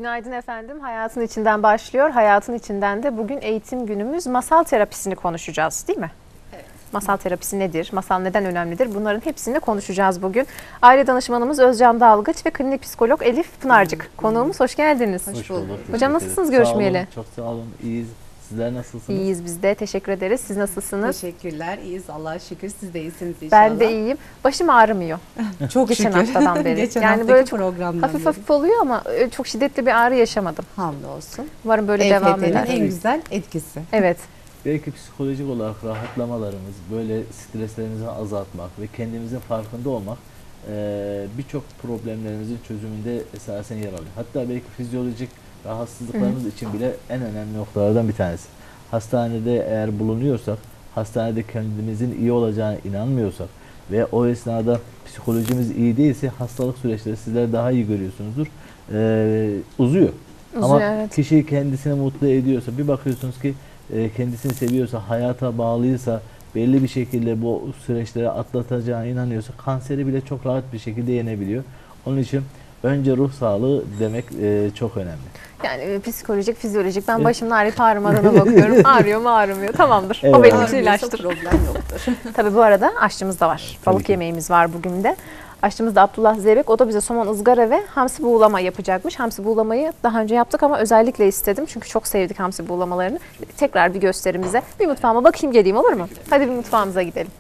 Günaydın efendim. Hayatın içinden başlıyor. Hayatın içinden de bugün eğitim günümüz. Masal terapisini konuşacağız, değil mi? Evet. Masal terapisi nedir? Masal neden önemlidir? Bunların hepsini konuşacağız bugün. Aile danışmanımız Özcan Dalgıç ve klinik psikolog Elif Pınarcık. Konuğumuz, hoş geldiniz. Hoş bulduk. Hocam nasılsınız görüşmeyeli? Sağ olun, çok sağ olun. İyiyiz. Sizler nasılsınız? İyiyiz biz de. Teşekkür ederiz. Siz nasılsınız? Teşekkürler. İyiyiz. Allah'a şükür. Siz de iyisiniz inşallah. Ben de iyiyim. Başım ağrımıyor. Çok Geçen şükür. haftadan beri. Geçen yani böyle çok programdan hafif hafif oluyor ama çok şiddetli bir ağrı yaşamadım. Hamdolsun. Umarım böyle devam EFT'nin eder. en güzel etkisi. Evet. Belki psikolojik olarak rahatlamalarımız, böyle streslerimizi azaltmak ve kendimizin farkında olmak birçok problemlerimizin çözümünde esasen yer alıyor. Hatta belki fizyolojik rahatsızlıklarımız için bile en önemli noktalardan bir tanesi. Hastanede eğer bulunuyorsak, hastanede kendimizin iyi olacağına inanmıyorsak ve o esnada psikolojimiz iyi değilse hastalık süreçleri sizler daha iyi görüyorsunuzdur. Uzuyor. Ama evet. kişi kendisini mutlu ediyorsa, bir bakıyorsunuz ki kendisini seviyorsa, hayata bağlıysa, belli bir şekilde bu süreçleri atlatacağına inanıyorsa kanseri bile çok rahat bir şekilde yenebiliyor. Onun için önce ruh sağlığı demek çok önemli. Yani psikolojik, fizyolojik. Ben başımın ağrıyıp ağrımadığına bakıyorum. Ağrıyor mu ağrımıyor. Tamamdır. Evet. O benim için ilaçtır. Problem yoktur. Tabii bu arada aşçımız da var. Balık yemeğimiz var bugün de. Aşçımız da Abdullah Zeybek. O da bize somon ızgara ve hamsi buğulama yapacakmış. Hamsi buğulamayı daha önce yaptık ama özellikle istedim. Çünkü çok sevdik hamsi buğulamalarını. Tekrar bir gösterimize. Bir mutfağıma bakayım geleyim, olur mu? Hadi bir mutfağımıza gidelim.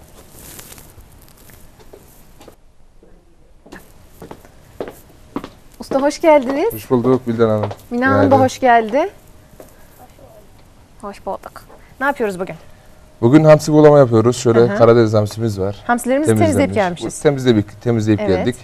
Usta hoş geldiniz. Hoş bulduk Bildan Hanım. Mina Hanım da hoş geldi. Hoş bulduk. Ne yapıyoruz bugün? Bugün hamsi bulama yapıyoruz. Şöyle Karadeniz hamsimiz var. Hamsilerimizi temizleyip gelmişiz. Temizleyip Evet. geldik.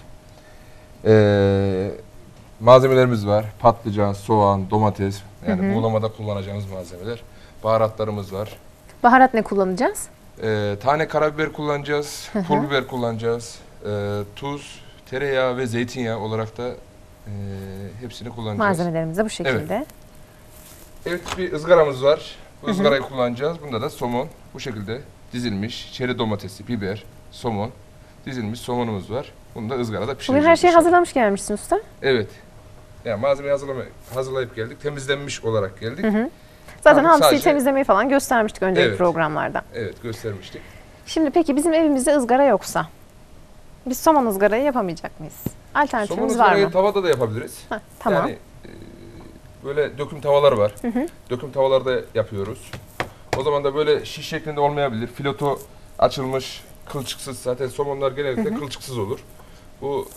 Malzemelerimiz var. Patlıcan, soğan, domates. Yani buğulamada kullanacağımız malzemeler. Baharatlarımız var. Baharat ne kullanacağız? Tane karabiber kullanacağız. Pul biber kullanacağız. Tuz, tereyağı ve zeytinyağı olarak da hepsini kullanacağız. Malzemelerimiz de bu şekilde. Evet, bir ızgaramız var. Bu ızgarayı kullanacağız. Bunda da somon bu şekilde dizilmiş. Çeri domatesi, biber, somon dizilmiş somonumuz var. Bunu da ızgarada pişireceğiz. Bugün her şeyi inşallah. hazırlamış gelmişsin usta. Evet. Yani malzemeyi hazırlayıp geldik. Temizlenmiş olarak geldik. Zaten Tamam, hamsiyi sadece- temizlemeyi falan göstermiştik önceki Evet. programlarda. Evet, göstermiştik. Şimdi peki bizim evimizde ızgara yoksa biz somon ızgarayı yapamayacak mıyız? Somon Alternatifimiz var ızgarayı mı? tavada da yapabiliriz. Tamam. Yani böyle döküm tavalar var. Döküm tavalarda yapıyoruz. O zaman da böyle şiş şeklinde olmayabilir. Fileto açılmış, kılçıksız. Zaten somonlar genellikle kılçıksız olur. Bu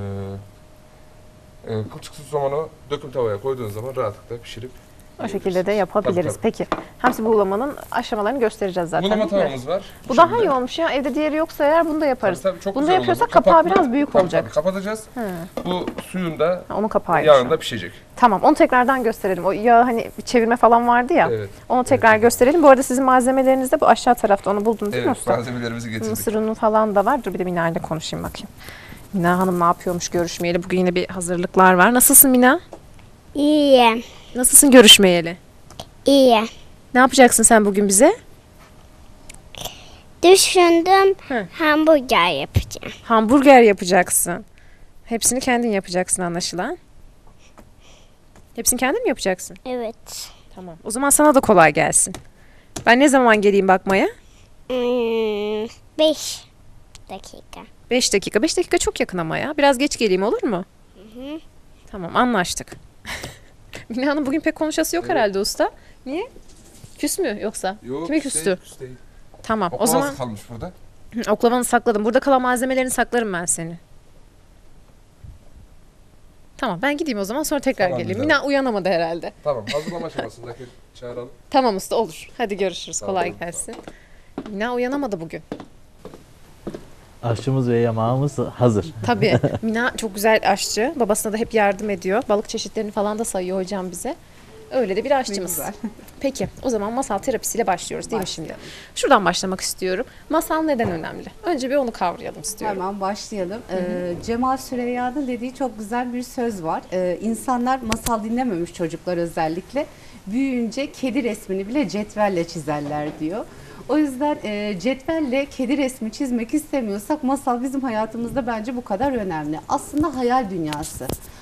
kılçıksız somonu döküm tavaya koyduğunuz zaman rahatlıkla pişirip O şekilde de yapabiliriz. Tabii. Peki hamsi buğulamanın aşamalarını göstereceğiz zaten. Bulama değil mi? tavamız var. Bu daha iyi olmuş ya. Evde diğeri yoksa eğer bunu da yaparız. Tabii, çok Bunu da güzel yapıyorsak olur. kapağı Kapaklı- biraz büyük tabii, olacak. tabii, kapatacağız. Bu suyun da Onun kapağı. yağında pişecek. Tamam, onu tekrardan gösterelim. O yağ hani bir çevirme falan vardı ya. Evet. Onu tekrar gösterelim. Bu arada sizin malzemeleriniz de bu aşağı tarafta. Onu buldunuz değil mi Evet, usta? malzemelerimizi getirdik. Mısır unu falan da var. Dur bir de Mina ile konuşayım bakayım. Mina Hanım ne yapıyormuş görüşmeyeli? Bugün yine bir hazırlıklar var. Nasılsın Mina? İyi, Nasılsın görüşmeyeli? iyi. Ne yapacaksın sen bugün bize? Düşündüm Hı. hamburger yapacağım. Hamburger yapacaksın. Hepsini kendin yapacaksın anlaşılan. Hepsini kendin mi yapacaksın? Evet. Tamam. O zaman sana da kolay gelsin. Ben ne zaman geleyim bakmaya? 5 dakika. 5 dakika. 5 dakika çok yakın ama ya. Biraz geç geleyim olur mu? Tamam, anlaştık. Mina Hanım bugün pek konuşası yok herhalde usta. Niye? Küs mü yoksa? Yok, Kime küstü? küs değil. Tamam. O Oklavası zaman kalmış burada. oklavanı sakladım. Burada kalan malzemelerini saklarım ben seni. Tamam, ben gideyim o zaman sonra tekrar Tamam, geleyim. güzel. Mina uyanamadı herhalde. Tamam, hazırlama aşamasındaki çağıralım. Tamam usta, olur. Hadi görüşürüz. Tamam. Kolay gelsin. Mina uyanamadı bugün. Aşçımız ve yamağımız hazır. Tabii. Mina çok güzel aşçı. Babasına da hep yardım ediyor. Balık çeşitlerini falan da sayıyor hocam bize. Öyle de bir aşçımız. güzel. Peki o zaman masal terapisiyle başlıyoruz değil mi şimdi? Şuradan başlamak istiyorum. Masal neden önemli? Önce bir onu kavrayalım istiyorum. Hemen başlayalım. Cemal Süreyya'nın dediği çok güzel bir söz var. İnsanlar masal dinlememiş çocuklar özellikle. Büyüyünce kedi resmini bile cetvelle çizerler diyor. O yüzden cetvelle kedi resmi çizmek istemiyorsak masal bizim hayatımızda bence bu kadar önemli. Aslında hayal dünyası.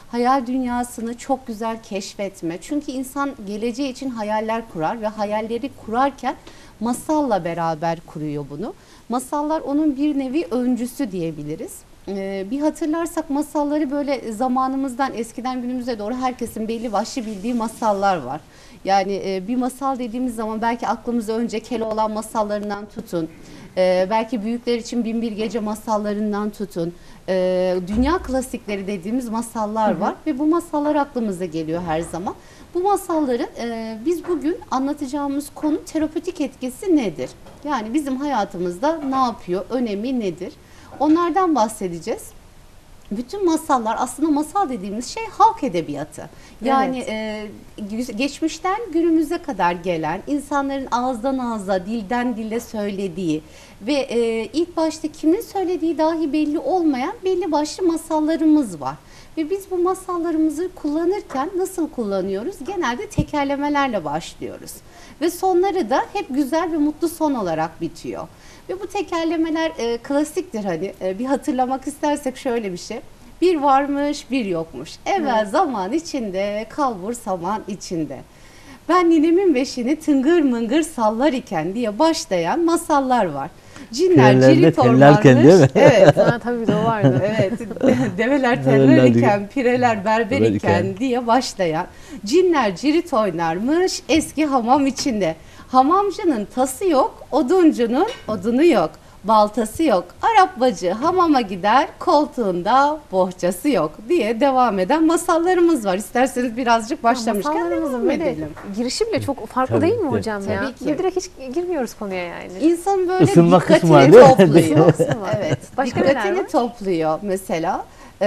hayal dünyasını çok güzel keşfetme. Çünkü insan geleceği için hayaller kurar ve hayalleri kurarken masalla beraber kuruyor bunu. Masallar onun bir nevi öncüsü diyebiliriz. Bir hatırlarsak masalları böyle zamanımızdan eskiden günümüze doğru herkesin belli başlı bildiği masallar var. Yani bir masal dediğimiz zaman belki aklımıza önce Keloğlan masallarından tutun, belki büyükler için Binbir Gece masallarından tutun, dünya klasikleri dediğimiz masallar var ve bu masallar aklımıza geliyor her zaman. Bu masalların biz bugün anlatacağımız konu terapötik etkisi nedir? Yani bizim hayatımızda ne yapıyor, önemi nedir? Onlardan bahsedeceğiz. Bütün masallar, aslında masal dediğimiz şey halk edebiyatı. Yani geçmişten günümüze kadar gelen, insanların ağızdan ağza, dilden dile söylediği ve ilk başta kimin söylediği dahi belli olmayan belli başlı masallarımız var. Ve biz bu masallarımızı kullanırken nasıl kullanıyoruz? Genelde tekerlemelerle başlıyoruz. Ve sonları da hep güzel ve mutlu son olarak bitiyor. Ve bu tekerlemeler klasiktir hani. Bir hatırlamak istersek şöyle bir şey. Bir varmış, bir yokmuş. Evvel zaman içinde, kalbur saman içinde. Ben ninemin beşini tıngır mıngır sallar iken diye başlayan masallar var. Cinler Pirelerde cirit tellerken ormanmış. değil mi? Evet. Ha, tabii bir de o vardı. Evet, develer teller Develer iken, pireler berber berber iken iken. diye başlayan cinler cirit oynarmış eski hamam içinde. Hamamcının tası yok, oduncunun odunu yok. Baltası yok. Arap bacı hamama gider, koltuğunda bohçası yok diye devam eden masallarımız var. İsterseniz birazcık başlamışken Masallarımızın devam böyle edelim. girişi bile çok farklı Tabii değil mi ki. hocam Tabii ya? ki. Ve direkt hiç girmiyoruz konuya yani. İnsan böyle Isınma kısmı dikkatini var, değil mi? topluyor. Isınma var. Evet, Başka neler dikkatini var? topluyor mesela.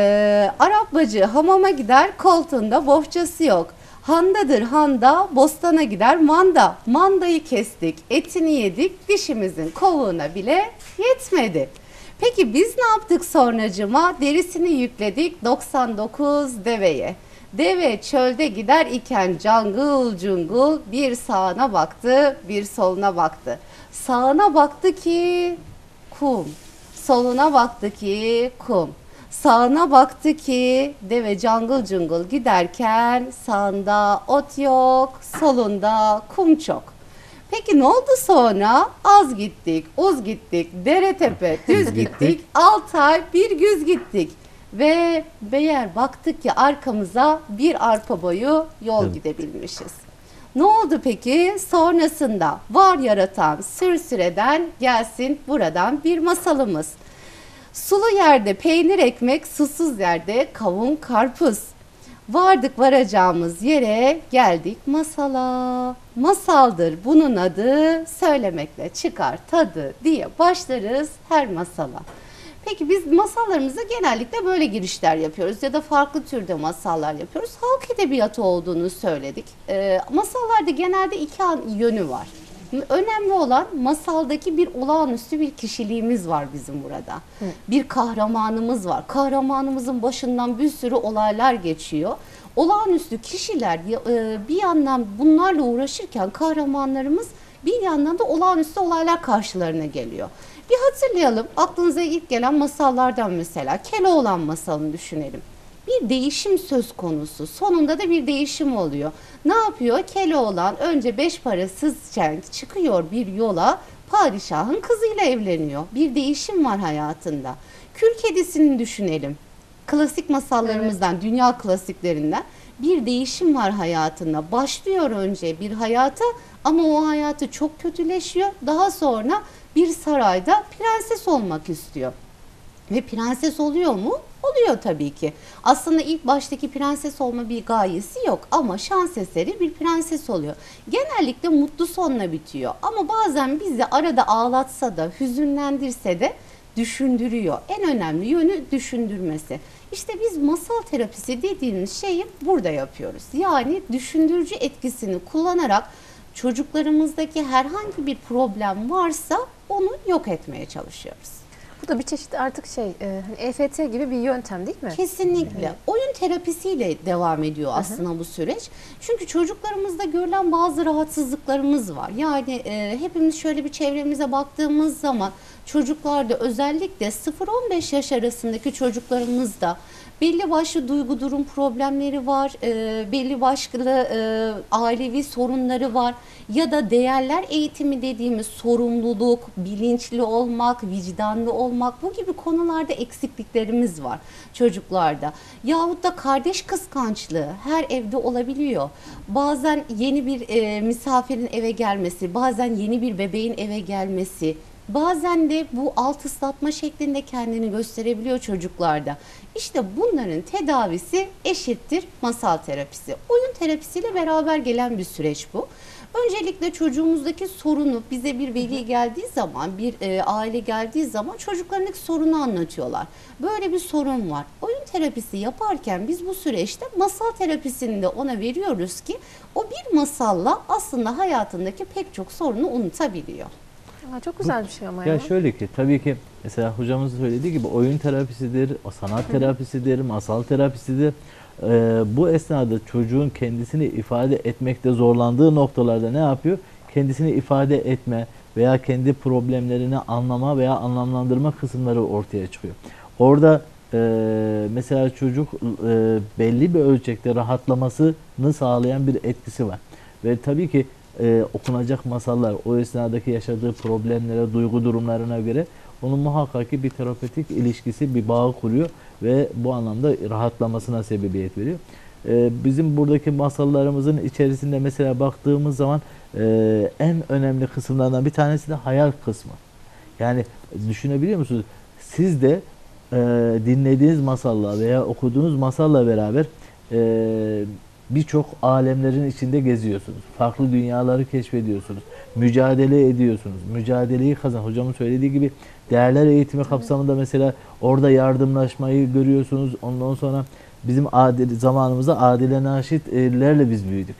Arap bacı hamama gider, koltuğunda bohçası yok. Handadır handa, bostana gider manda. Mandayı kestik, etini yedik, dişimizin kovuğuna bile yetmedi. Peki biz ne yaptık sonracıma? Derisini yükledik 99 deveye. Deve çölde gider iken cangıl cungul bir sağına baktı, bir soluna baktı. Sağına baktı ki kum, soluna baktı ki kum. Sağına baktı ki deve cangıl cungul giderken sağında ot yok, solunda kum çok. Peki ne oldu sonra? Az gittik, uz gittik, dere tepe düz gittik, 6 ay bir güz gittik. Ve meğer baktık ki arkamıza bir arpa boyu yol Evet. gidebilmişiz. Ne oldu peki? Sonrasında var yaratan süreden gelsin buradan bir masalımız. Sulu yerde peynir ekmek, susuz yerde kavun karpuz. Vardık varacağımız yere geldik masala. Masaldır bunun adı, söylemekle çıkar tadı diye başlarız her masala. Peki biz masallarımıza genellikle böyle girişler yapıyoruz ya da farklı türde masallar yapıyoruz. Halk edebiyatı olduğunu söyledik. Masallarda genelde iki yönü var. Önemli olan masaldaki bir olağanüstü bir kişiliğimiz var bizim burada. Bir kahramanımız var. Kahramanımızın başından bir sürü olaylar geçiyor. Olağanüstü kişiler bir yandan bunlarla uğraşırken kahramanlarımız bir yandan da olağanüstü olaylar karşılarına geliyor. Bir hatırlayalım. Aklınıza ilk gelen masallardan mesela Keloğlan masalını düşünelim. Bir değişim söz konusu. Sonunda da bir değişim oluyor. Ne yapıyor? Keloğlan önce 5 parasızken çıkıyor bir yola, padişahın kızıyla evleniyor. Bir değişim var hayatında. Kül Kedisi'ni düşünelim. Klasik masallarımızdan, dünya klasiklerinden bir değişim var hayatında. Başlıyor önce bir hayata ama o hayatı çok kötüleşiyor. Daha sonra bir sarayda prenses olmak istiyor. Ve prenses oluyor mu? Oluyor tabii ki. Aslında ilk baştaki prenses olma bir gayesi yok ama şans eseri bir prenses oluyor. Genellikle mutlu sonla bitiyor ama bazen bizi arada ağlatsa da hüzünlendirse de düşündürüyor. En önemli yönü düşündürmesi. İşte biz masal terapisi dediğimiz şeyi burada yapıyoruz. Yani düşündürücü etkisini kullanarak çocuklarımızdaki herhangi bir problem varsa onu yok etmeye çalışıyoruz. Bu da bir çeşit artık EFT gibi bir yöntem değil mi? Kesinlikle. Oyun terapisiyle devam ediyor aslında bu süreç. Çünkü çocuklarımızda görülen bazı rahatsızlıklarımız var. Yani hepimiz şöyle bir çevremize baktığımız zaman çocuklarda özellikle 0-15 yaş arasındaki çocuklarımızda Belli başlı duygu durum problemleri var, belli başlı ailevi sorunları var ya da değerler eğitimi dediğimiz sorumluluk, bilinçli olmak, vicdanlı olmak, bu gibi konularda eksikliklerimiz var çocuklarda. Yahut da kardeş kıskançlığı her evde olabiliyor. Bazen yeni bir misafirin eve gelmesi, bazen yeni bir bebeğin eve gelmesi, bazen de bu alt ıslatma şeklinde kendini gösterebiliyor çocuklarda. İşte bunların tedavisi eşittir masal terapisi. Oyun terapisiyle beraber gelen bir süreç bu. Öncelikle çocuğumuzdaki sorunu bize bir veli geldiği zaman, bir aile geldiği zaman çocuklarındaki sorunu anlatıyorlar. Böyle bir sorun var. Oyun terapisi yaparken biz bu süreçte masal terapisini de ona veriyoruz ki o bir masalla aslında hayatındaki pek çok sorunu unutabiliyor. Aa, çok güzel bir şey ama ya. Ya şöyle ki tabii ki mesela hocamız söylediği gibi oyun terapisidir, o sanat terapisidir, masal terapisidir. Bu esnada çocuğun kendisini ifade etmekte zorlandığı noktalarda ne yapıyor? Kendisini ifade etme veya kendi problemlerini anlama veya anlamlandırma kısımları ortaya çıkıyor. Orada mesela çocuk belli bir ölçekte rahatlamasını sağlayan bir etkisi var. Ve tabii ki okunacak masallar o esnadaki yaşadığı problemlere, duygu durumlarına göre onun muhakkak ki bir terapötik ilişkisi, bir bağ kuruyor ve bu anlamda rahatlamasına sebebiyet veriyor. Bizim buradaki masallarımızın içerisinde mesela baktığımız zaman en önemli kısımlardan bir tanesi de hayal kısmı. Yani düşünebiliyor musunuz? Siz de dinlediğiniz masalla veya okuduğunuz masalla beraber birçok alemlerin içinde geziyorsunuz. Farklı dünyaları keşfediyorsunuz. Mücadele ediyorsunuz. Mücadeleyi kazan. Hocamın söylediği gibi değerler eğitimi kapsamında mesela orada yardımlaşmayı görüyorsunuz. Ondan sonra bizim zamanımızda Adile Naşitlerle biz büyüdük.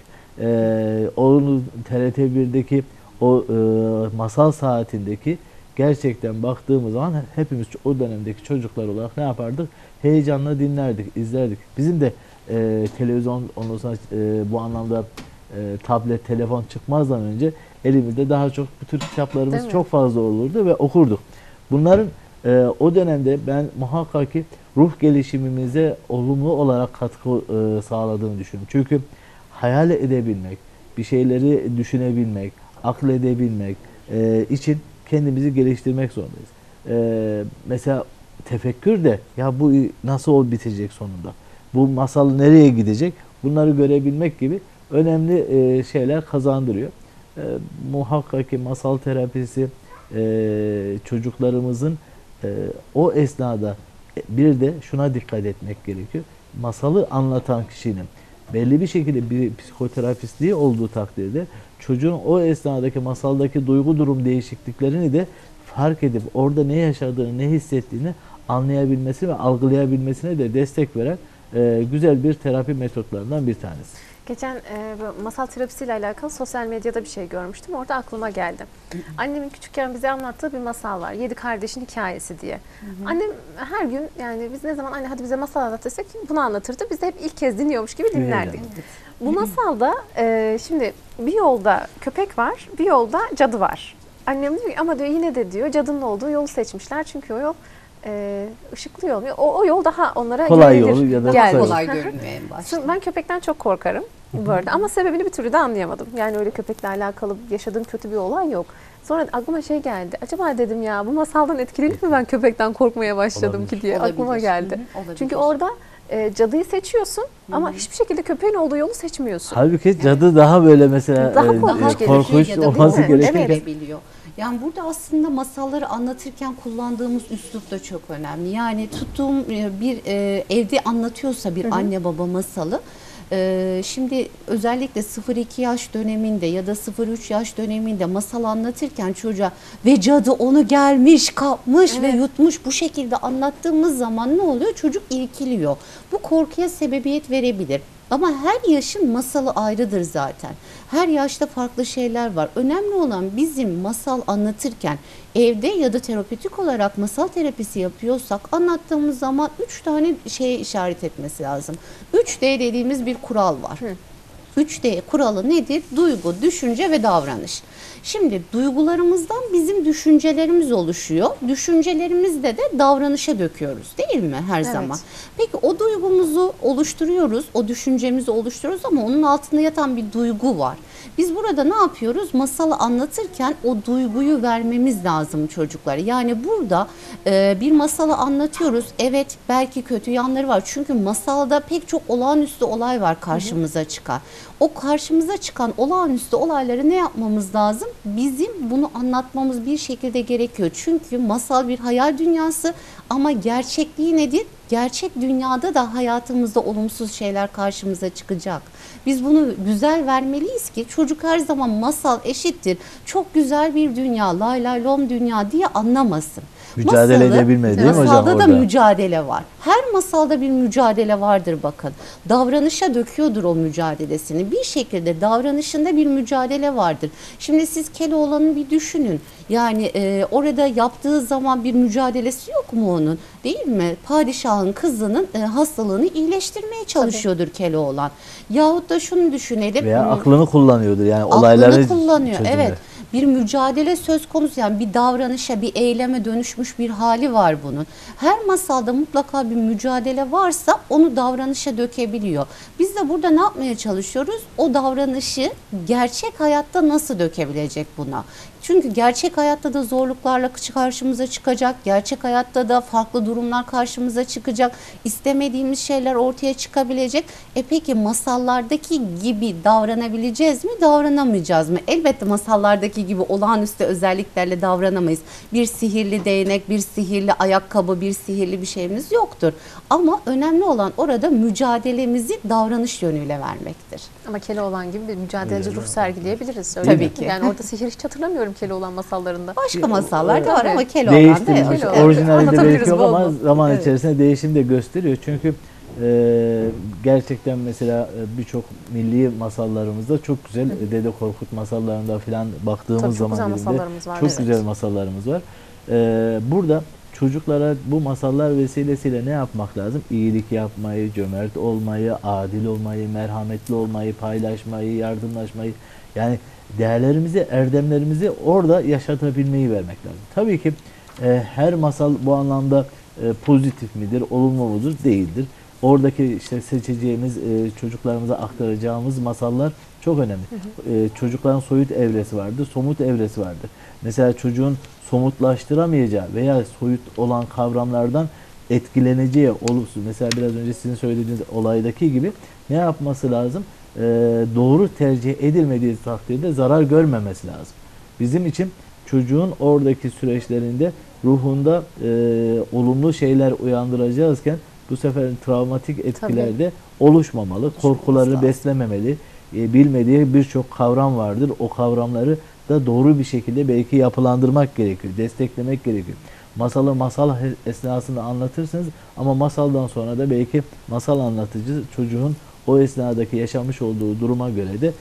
Onun TRT 1'deki o masal saatindeki gerçekten baktığımız zaman hepimiz o dönemdeki çocuklar olarak ne yapardık? Heyecanla dinlerdik, izlerdik. Bizim de televizyon, ondan sonra bu anlamda tablet, telefon çıkmazdan önce elimizde daha çok bu tür kitaplarımız çok fazla olurdu ve okurduk. Bunların o dönemde ben muhakkak ki ruh gelişimimize olumlu olarak katkı sağladığını düşünüyorum. Çünkü hayal edebilmek, bir şeyleri düşünebilmek, akledebilmek için kendimizi geliştirmek zorundayız. Mesela tefekkür de ya bu nasıl bitecek sonunda? Bu masal nereye gidecek? Bunları görebilmek gibi önemli şeyler kazandırıyor. Muhakkak ki masal terapisi çocuklarımızın o esnada bir de şuna dikkat etmek gerekiyor. Masalı anlatan kişinin belli bir şekilde bir psikoterapistliği olduğu takdirde çocuğun o esnadaki masaldaki duygu durum değişikliklerini de fark edip orada ne yaşadığını, ne hissettiğini anlayabilmesi ve algılayabilmesine de destek veren güzel bir terapi metotlarından bir tanesi. Geçen masal terapisiyle alakalı sosyal medyada bir şey görmüştüm. Orada aklıma geldi. Annemin küçükken bize anlattığı bir masal var. 7 kardeşin hikayesi diye. Annem her gün, yani biz ne zaman anne hadi bize masal anlat desek bunu anlatırdı. Biz de hep ilk kez dinliyormuş gibi dinlerdik. Bu masalda şimdi bir yolda köpek var, bir yolda cadı var. Annem diyor ki ama diyor yine de diyor cadının olduğu yolu seçmişler. Çünkü o yol ışıklı yol. O yol daha onlara kolay yol ya da daha kolay görünüyor en başta. Ben köpekten çok korkarım bu arada ama sebebini bir türlü de anlayamadım. Yani öyle köpekle alakalı yaşadığım kötü bir olay yok. Sonra aklıma şey geldi. Acaba dedim ya bu masaldan etkilenip mi ben köpekten korkmaya başladım ki diye aklıma geldi. Çünkü orada cadıyı seçiyorsun ama hiçbir şekilde köpeğin olduğu yolu seçmiyorsun. Halbuki cadı daha böyle mesela daha korkunç olması gerekiyor. Evet. Yani burada aslında masalları anlatırken kullandığımız üslup da çok önemli. Yani tuttuğum bir evde anlatıyorsa bir anne baba masalı, şimdi özellikle 0-2 yaş döneminde ya da 0-3 yaş döneminde masal anlatırken çocuğa ve cadı onu gelmiş, kapmış ve yutmuş bu şekilde anlattığımız zaman ne oluyor? Çocuk irkiliyor. Bu korkuya sebebiyet verebilir. Ama her yaşın masalı ayrıdır zaten. Her yaşta farklı şeyler var. Önemli olan bizim masal anlatırken evde ya da terapötik olarak masal terapisi yapıyorsak anlattığımız zaman 3 tane şeye işaret etmesi lazım. 3D dediğimiz bir kural var. 3D kuralı nedir? Duygu, düşünce ve davranış. Şimdi duygularımızdan bizim düşüncelerimiz oluşuyor. Düşüncelerimizde de davranışa döküyoruz değil mi her zaman? Peki o duygumuzu oluşturuyoruz, o düşüncemizi oluşturuyoruz ama onun altında yatan bir duygu var. Biz burada ne yapıyoruz? Masalı anlatırken o duyguyu vermemiz lazım çocuklara. Yani burada bir masalı anlatıyoruz. Evet, belki kötü yanları var. Çünkü masalda pek çok olağanüstü olay var karşımıza çıkan. O karşımıza çıkan olağanüstü olayları ne yapmamız lazım? Bizim bunu anlatmamız bir şekilde gerekiyor. Çünkü masal bir hayal dünyası ama gerçekliği nedir? Gerçek dünyada da hayatımızda olumsuz şeyler karşımıza çıkacak. Biz bunu güzel vermeliyiz ki çocuk her zaman masal eşittir. Çok güzel bir dünya, lay lay lom dünya diye anlamasın. Mücadele edebilmeli değil mi hocam Masalda da orada? mücadele var. Her masalda bir mücadele vardır bakın. Davranışa döküyordur o mücadelesini. Bir şekilde davranışında bir mücadele vardır. Şimdi siz Keloğlan'ı bir düşünün. Yani orada yaptığı zaman bir mücadelesi yok mu onun? Değil mi? Padişahın kızının hastalığını iyileştirmeye çalışıyordur Keloğlan. Yahut da şunu düşünelim. Veya aklını kullanıyordur yani olayları Aklını kullanıyor. çözümde. Evet. Bir mücadele söz konusu, yani bir davranışa, bir eyleme dönüşmüş bir hali var bunun. Her masalda mutlaka bir mücadele varsa onu davranışa dökebiliyor. Biz de burada ne yapmaya çalışıyoruz? O davranışı gerçek hayatta nasıl dökebilecek buna? Çünkü gerçek hayatta da zorluklarla karşımıza çıkacak. Gerçek hayatta da farklı durumlar karşımıza çıkacak. İstemediğimiz şeyler ortaya çıkabilecek. Peki masallardaki gibi davranabileceğiz mi? Davranamayacağız mı? Elbette masallardaki gibi olağanüstü özelliklerle davranamayız. Bir sihirli değnek, bir sihirli ayakkabı, bir sihirli bir şeyimiz yoktur. Ama önemli olan orada mücadelemizi davranış yönüyle vermektir. Ama Keloğlan gibi bir mücadeleci Evet. ruh sergileyebiliriz. Öyle Tabii değil mi? ki. Yani orada sihir hiç hatırlamıyorum Keloğlan masallarında. Başka masallar da var Evet. ama Keloğlan'da Değiştirilmiş. yok. Evet. Orijinalinde Anlatabiliriz belki yok bol ama bol. zaman Evet. içerisinde değişim de gösteriyor. Çünkü gerçekten mesela birçok milli masallarımızda çok güzel Dede Korkut masallarında falan baktığımız Tabii çok zaman güzel dilinde masallarımız var. çok evet. güzel masallarımız var. Burada çocuklara bu masallar vesilesiyle ne yapmak lazım? İyilik yapmayı, cömert olmayı, adil olmayı, merhametli olmayı, paylaşmayı, yardımlaşmayı, yani değerlerimizi, erdemlerimizi orada yaşatabilmeyi vermek lazım. Tabii ki her masal bu anlamda pozitif midir, olumlu mudur? Değildir. Oradaki işte seçeceğimiz, çocuklarımıza aktaracağımız masallar çok önemli. Çocukların soyut evresi vardır, somut evresi vardır. Mesela çocuğun somutlaştıramayacağı veya soyut olan kavramlardan etkileneceği olumsuz. Mesela biraz önce sizin söylediğiniz olaydaki gibi ne yapması lazım? Doğru tercih edilmediği takdirde zarar görmemesi lazım. Bizim için çocuğun oradaki süreçlerinde ruhunda olumlu şeyler uyandıracağızken bu sefer travmatik etkiler de oluşmamalı. Korkuları lazım. beslememeli. Bilmediği birçok kavram vardır. O kavramları da doğru bir şekilde belki yapılandırmak gerekiyor. Desteklemek gerekiyor. Masalı masal esnasında anlatırsınız ama masaldan sonra da belki masal anlatıcı çocuğun o esnadaki yaşamış olduğu duruma göre de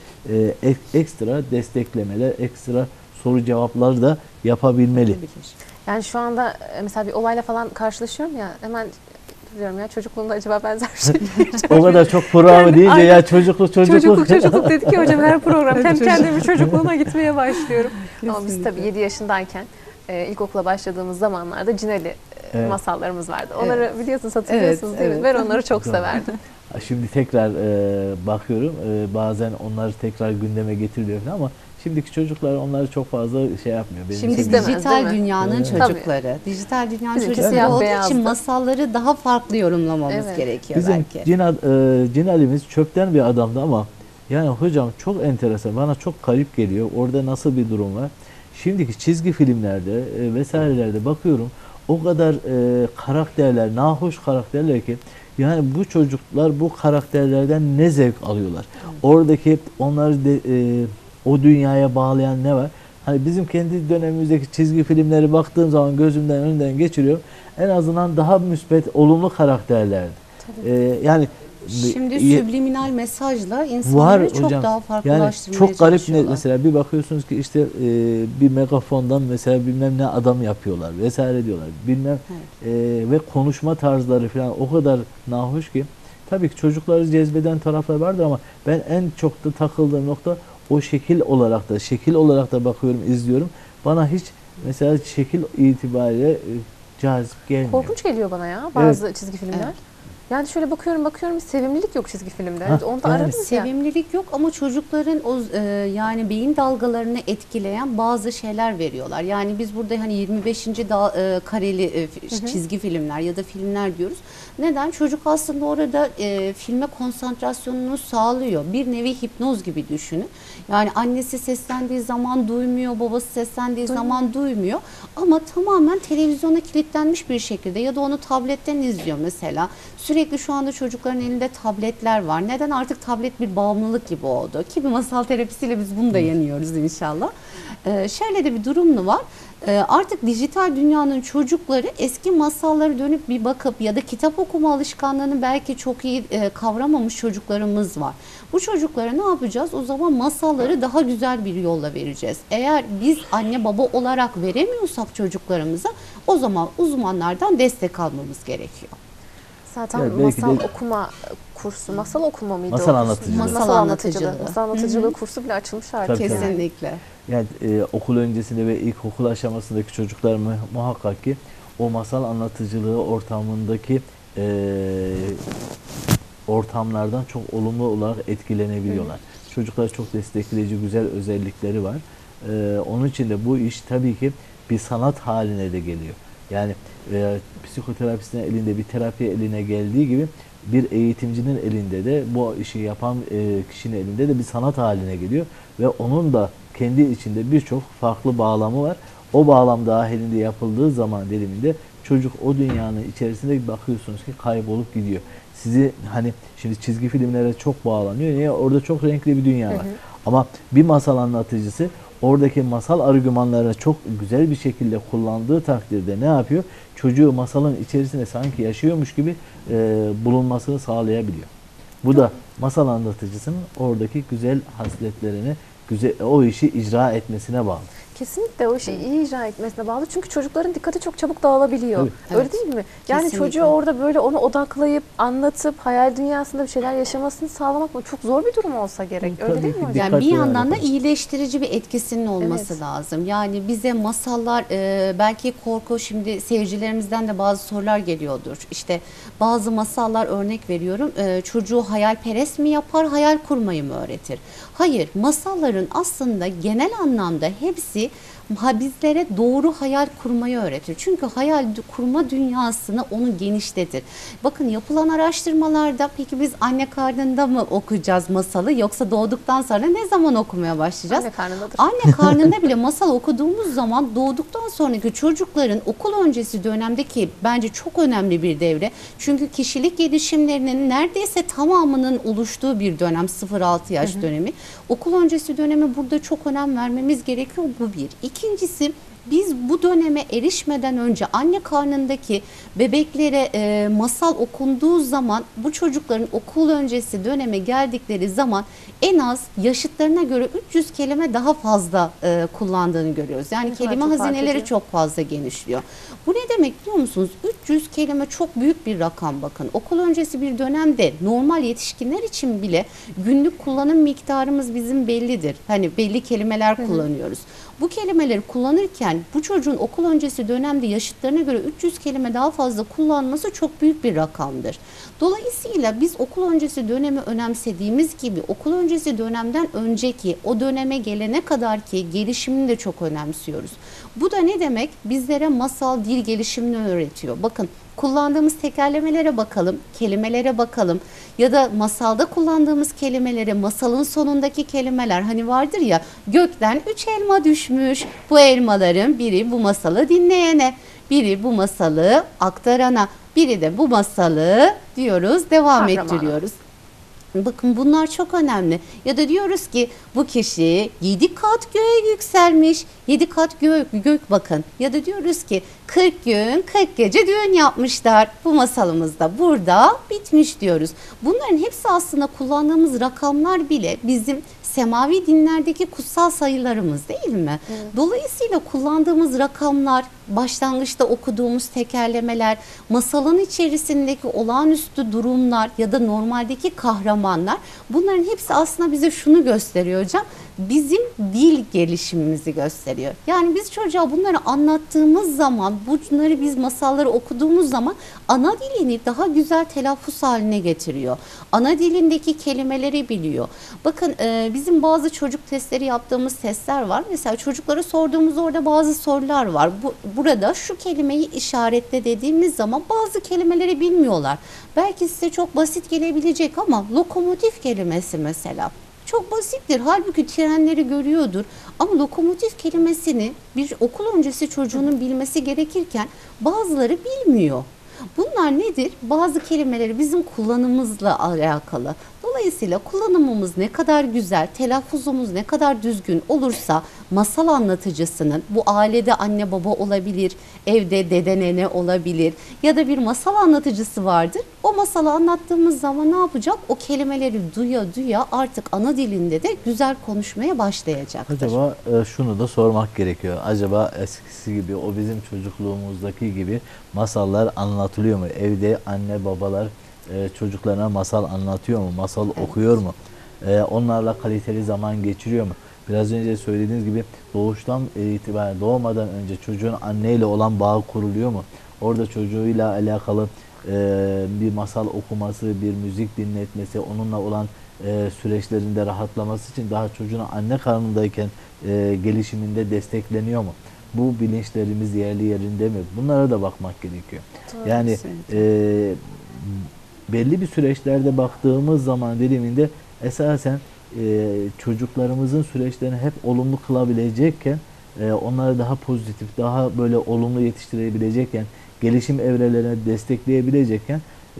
ekstra desteklemeler, ekstra soru cevaplar da yapabilmeli. Yani şu anda mesela bir olayla falan karşılaşıyorum ya, hemen diyorum ya çocukluğumda acaba benzer bir şey. O kadar çok programı deyince Aynen. ya çocukluk Çocukluk dedik ki hocam her program kendi kendime çocukluğuma gitmeye başlıyorum. Ama biz Kesinlikle. tabii 7 yaşındayken ilkokula başladığımız zamanlarda Cinali Evet. masallarımız vardı. Onları biliyorsunuz, hatırlıyorsunuz Evet, değil mi? evet. Ben onları çok Doğru. severdim. Şimdi tekrar bakıyorum, bazen onları tekrar gündeme getiriliyor falan ama şimdiki çocuklar onları çok fazla şey yapmıyor. Şimdi İstemez, dijital değil mi? dünyanın Evet. çocukları. Dijital dünyanın Bizimki çocukları siyah olduğu beyazdı. için masalları daha farklı yorumlamamız Evet. gerekiyor Bizim belki. Cinali'miz çöpten bir adamdı ama yani hocam çok enteresan, bana çok garip geliyor. Orada nasıl bir durum var? Şimdiki çizgi filmlerde vesairelerde bakıyorum, o kadar karakterler, nahoş karakterler ki yani bu çocuklar bu karakterlerden ne zevk alıyorlar? Oradaki onları o dünyaya bağlayan ne var? Hani bizim kendi dönemimizdeki çizgi filmleri baktığım zaman gözümden önünden geçiriyor. En azından daha müspet, olumlu karakterlerdi. Yani Şimdi ye- subliminal mesajla insanları çok hocam. daha yani farklılaştırmaya çok garip çalışıyorlar. mesela bir bakıyorsunuz ki işte bir megafondan mesela bilmem ne adam yapıyorlar vesaire diyorlar. Bilmem ve konuşma tarzları falan o kadar nahoş ki tabii ki çocukları cezbeden taraflar vardır ama ben en çok da takıldığım nokta o şekil olarak da bakıyorum, izliyorum. Bana hiç mesela şekil itibariyle cazip gelmiyor. Korkunç geliyor bana ya bazı çizgi filmler. Evet. Yani şöyle bakıyorum sevimlilik yok çizgi filmde. Hah, Onu da yani. aradınız ya. Sevimlilik yok ama çocukların yani beyin dalgalarını etkileyen bazı şeyler veriyorlar. Yani biz burada hani 25. kareli çizgi filmler ya da filmler diyoruz. Neden? Çocuk aslında orada filme konsantrasyonunu sağlıyor. Bir nevi hipnoz gibi düşünün. Yani annesi seslendiği zaman duymuyor, babası seslendiği zaman duymuyor. Ama tamamen televizyona kilitlenmiş bir şekilde ya da onu tabletten izliyor mesela. Sürekli şu anda çocukların elinde tabletler var. Neden? Artık tablet bir bağımlılık gibi oldu. Ki bir masal terapisiyle biz bunu da yeniyoruz inşallah. Şöyle de bir durum mu var? Artık dijital dünyanın çocukları eski masallara dönüp bir bakıp ya da kitap okuma alışkanlığını belki çok iyi kavramamış çocuklarımız var. Bu çocuklara ne yapacağız? O zaman masalları daha güzel bir yolla vereceğiz. Eğer biz anne baba olarak veremiyorsak çocuklarımıza o zaman uzmanlardan destek almamız gerekiyor. Zaten Evet, belki masal de- okuma kursu, masal okuma mıydı Masal o kurs? anlatıcılığı. Masal anlatıcılığı. Masal anlatıcılığı kursu bile açılmış artık. Tabii, tabii. Kesinlikle. Yani okul öncesinde ve ilkokul aşamasındaki çocuklar muhakkak ki o masal anlatıcılığı ortamındaki ortamlardan çok olumlu olarak etkilenebiliyorlar. Çocuklar çok destekleyici güzel özellikleri var. Onun için de bu iş tabii ki bir sanat haline de geliyor. Yani psikoterapistin elinde bir terapi eline geldiği gibi bir eğitimcinin elinde de bu işi yapan kişinin elinde de bir sanat haline geliyor ve onun da kendi içinde birçok farklı bağlamı var. O bağlam dahilinde yapıldığı zaman diliminde çocuk o dünyanın içerisinde bakıyorsunuz ki kaybolup gidiyor. Sizi hani şimdi çizgi filmlere çok bağlanıyor. Niye? Orada çok renkli bir dünya var. Ama bir masal anlatıcısı oradaki masal argümanlarını çok güzel bir şekilde kullandığı takdirde ne yapıyor? Çocuğu masalın içerisinde sanki yaşıyormuş gibi bulunmasını sağlayabiliyor. Bu da masal anlatıcısının oradaki güzel hasletlerini, o işi icra etmesine bağlı. Kesinlikle o işi iyi icra etmesine bağlı. Çünkü çocukların dikkati çok çabuk dağılabiliyor. Tabii. Öyle Evet. değil mi? Yani Kesinlikle. çocuğu orada böyle onu odaklayıp, anlatıp, hayal dünyasında bir şeyler yaşamasını sağlamak mı? Çok zor bir durum olsa gerek. Öyle Tabii değil ki. mi hocam? Yani bir Dikkatli yandan da olmak. iyileştirici bir etkisinin olması Evet. lazım. Yani bize masallar belki korku, şimdi seyircilerimizden de bazı sorular geliyordur. İşte bazı masallar, örnek veriyorum, çocuğu hayalperest mi yapar, hayal kurmayı mı öğretir? Hayır, masalların aslında genel anlamda hepsi bizlere doğru hayal kurmayı öğretir. Çünkü hayal kurma dünyasını onu genişletir. Bakın yapılan araştırmalarda peki biz anne karnında mı okuyacağız masalı yoksa doğduktan sonra ne zaman okumaya başlayacağız? Anne karnındadır. Anne karnında bile masal okuduğumuz zaman doğduktan sonraki çocukların okul öncesi dönemdeki bence çok önemli bir devre. Çünkü kişilik gelişimlerinin neredeyse tamamının oluştuğu bir dönem, 0-6 yaş dönemi. Okul öncesi dönemi burada çok önem vermemiz gerekiyor. Bu bir. İkincisi, biz bu döneme erişmeden önce anne karnındaki bebeklere masal okunduğu zaman bu çocukların okul öncesi döneme geldikleri zaman en az yaşıtlarına göre 300 kelime daha fazla kullandığını görüyoruz. Yani Ne kadar kelime çok fark hazineleri ediyor. çok fazla genişliyor. Bu ne demek biliyor musunuz? 300 kelime çok büyük bir rakam bakın. Okul öncesi bir dönemde normal yetişkinler için bile günlük kullanım miktarımız bizim bellidir. Hani belli kelimeler kullanıyoruz. Bu kelimeleri kullanırken bu çocuğun okul öncesi dönemde yaşıtlarına göre 300 kelime daha fazla kullanması çok büyük bir rakamdır. Dolayısıyla biz okul öncesi dönemi önemsediğimiz gibi okul öncesi dönemden önceki o döneme gelene kadar ki gelişimini de çok önemsiyoruz. Bu da ne demek? Bizlere masal dil gelişimini öğretiyor. Bakın kullandığımız tekerlemelere bakalım, kelimelere bakalım ya da masalda kullandığımız kelimelere, masalın sonundaki kelimeler hani vardır ya, gökten 3 elma düşmüş, bu elmaların biri bu masalı dinleyene, biri bu masalı aktarana, biri de bu masalı diyoruz, devam Kahramana. ettiriyoruz. Bakın bunlar çok önemli. Ya da diyoruz ki bu kişi 7 kat göğe yükselmiş. 7 kat gök bakın. Ya da diyoruz ki 40 gün 40 gece düğün yapmışlar. Bu masalımız da burada bitmiş diyoruz. Bunların hepsi aslında kullandığımız rakamlar bile bizim semavi dinlerdeki kutsal sayılarımız değil mi? Dolayısıyla kullandığımız rakamlar başlangıçta okuduğumuz tekerlemeler, masalın içerisindeki olağanüstü durumlar ya da normaldeki kahramanlar, bunların hepsi aslında bize şunu gösteriyor hocam. Bizim dil gelişimimizi gösteriyor. Yani biz çocuğa bunları anlattığımız zaman, bunları biz masalları okuduğumuz zaman ana dilini daha güzel telaffuz haline getiriyor. Ana dilindeki kelimeleri biliyor. Bakın bizim bazı çocuk testleri yaptığımız testler var. Mesela çocuklara sorduğumuz orada bazı sorular var. Burada şu kelimeyi işaretle dediğimiz zaman bazı kelimeleri bilmiyorlar. Belki size çok basit gelebilecek ama lokomotif kelimesi mesela. Çok basittir. Halbuki trenleri görüyordur. Ama lokomotif kelimesini bir okul öncesi çocuğunun bilmesi gerekirken bazıları bilmiyor. Bunlar nedir? Bazı kelimeleri bizim kullanımımızla alakalı. Dolayısıyla kullanımımız ne kadar güzel, telaffuzumuz ne kadar düzgün olursa masal anlatıcısının, bu ailede anne baba olabilir, evde dede nene olabilir ya da bir masal anlatıcısı vardır. O masalı anlattığımız zaman ne yapacak? O kelimeleri duya duya artık ana dilinde de güzel konuşmaya başlayacaktır. Acaba şunu da sormak gerekiyor. Acaba eskisi gibi, o bizim çocukluğumuzdaki gibi masallar anlatılıyor mu? Evde anne babalar çocuklarına masal anlatıyor mu? Masal okuyor mu? Onlarla kaliteli zaman geçiriyor mu? Biraz önce söylediğiniz gibi doğuştan itibaren, doğmadan önce çocuğun anneyle olan bağı kuruluyor mu? Orada çocuğuyla alakalı bir masal okuması, bir müzik dinletmesi, onunla olan süreçlerinde rahatlaması için daha çocuğun anne karnındayken gelişiminde destekleniyor mu? Bu bilinçlerimiz yerli yerinde mi? Bunlara da bakmak gerekiyor. Doğru, Yani belli bir süreçlerde baktığımız zaman diliminde esasen çocuklarımızın süreçlerini hep olumlu kılabilecekken, onları daha pozitif, daha böyle olumlu yetiştirebilecekken, gelişim evrelerine destekleyebilecekken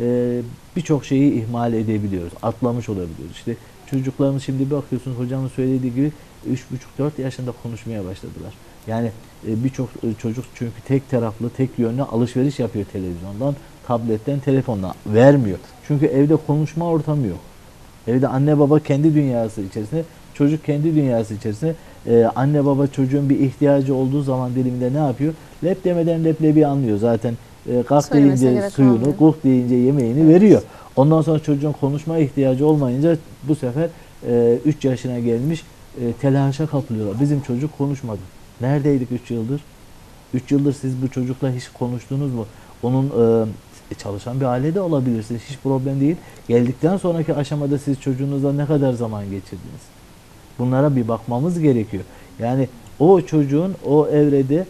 birçok şeyi ihmal edebiliyoruz, atlamış olabiliyoruz. İşte çocuklarımız şimdi bakıyorsunuz hocamın söylediği gibi 3,5-4 yaşında konuşmaya başladılar. Yani birçok çocuk çünkü tek taraflı, tek yönlü alışveriş yapıyor televizyondan, tabletten, telefondan. Vermiyor. Çünkü evde konuşma ortamı yok. Evde anne baba kendi dünyası içerisinde, çocuk kendi dünyası içerisinde. Anne baba çocuğun bir ihtiyacı olduğu zaman diliminde ne yapıyor? Lep demeden leblebi anlıyor. Zaten kalk deyince suyunu, kulk deyince yemeğini veriyor. Ondan sonra çocuğun konuşma ihtiyacı olmayınca bu sefer 3 yaşına gelmiş telaşa kapılıyorlar. Bizim çocuk konuşmadı. Neredeydik 3 yıldır? 3 yıldır siz bu çocukla hiç konuştunuz mu? Onun çalışan bir aile de olabilirsiniz. Hiç problem değil. Geldikten sonraki aşamada siz çocuğunuzla ne kadar zaman geçirdiniz? Bunlara bir bakmamız gerekiyor. Yani o çocuğun o evrede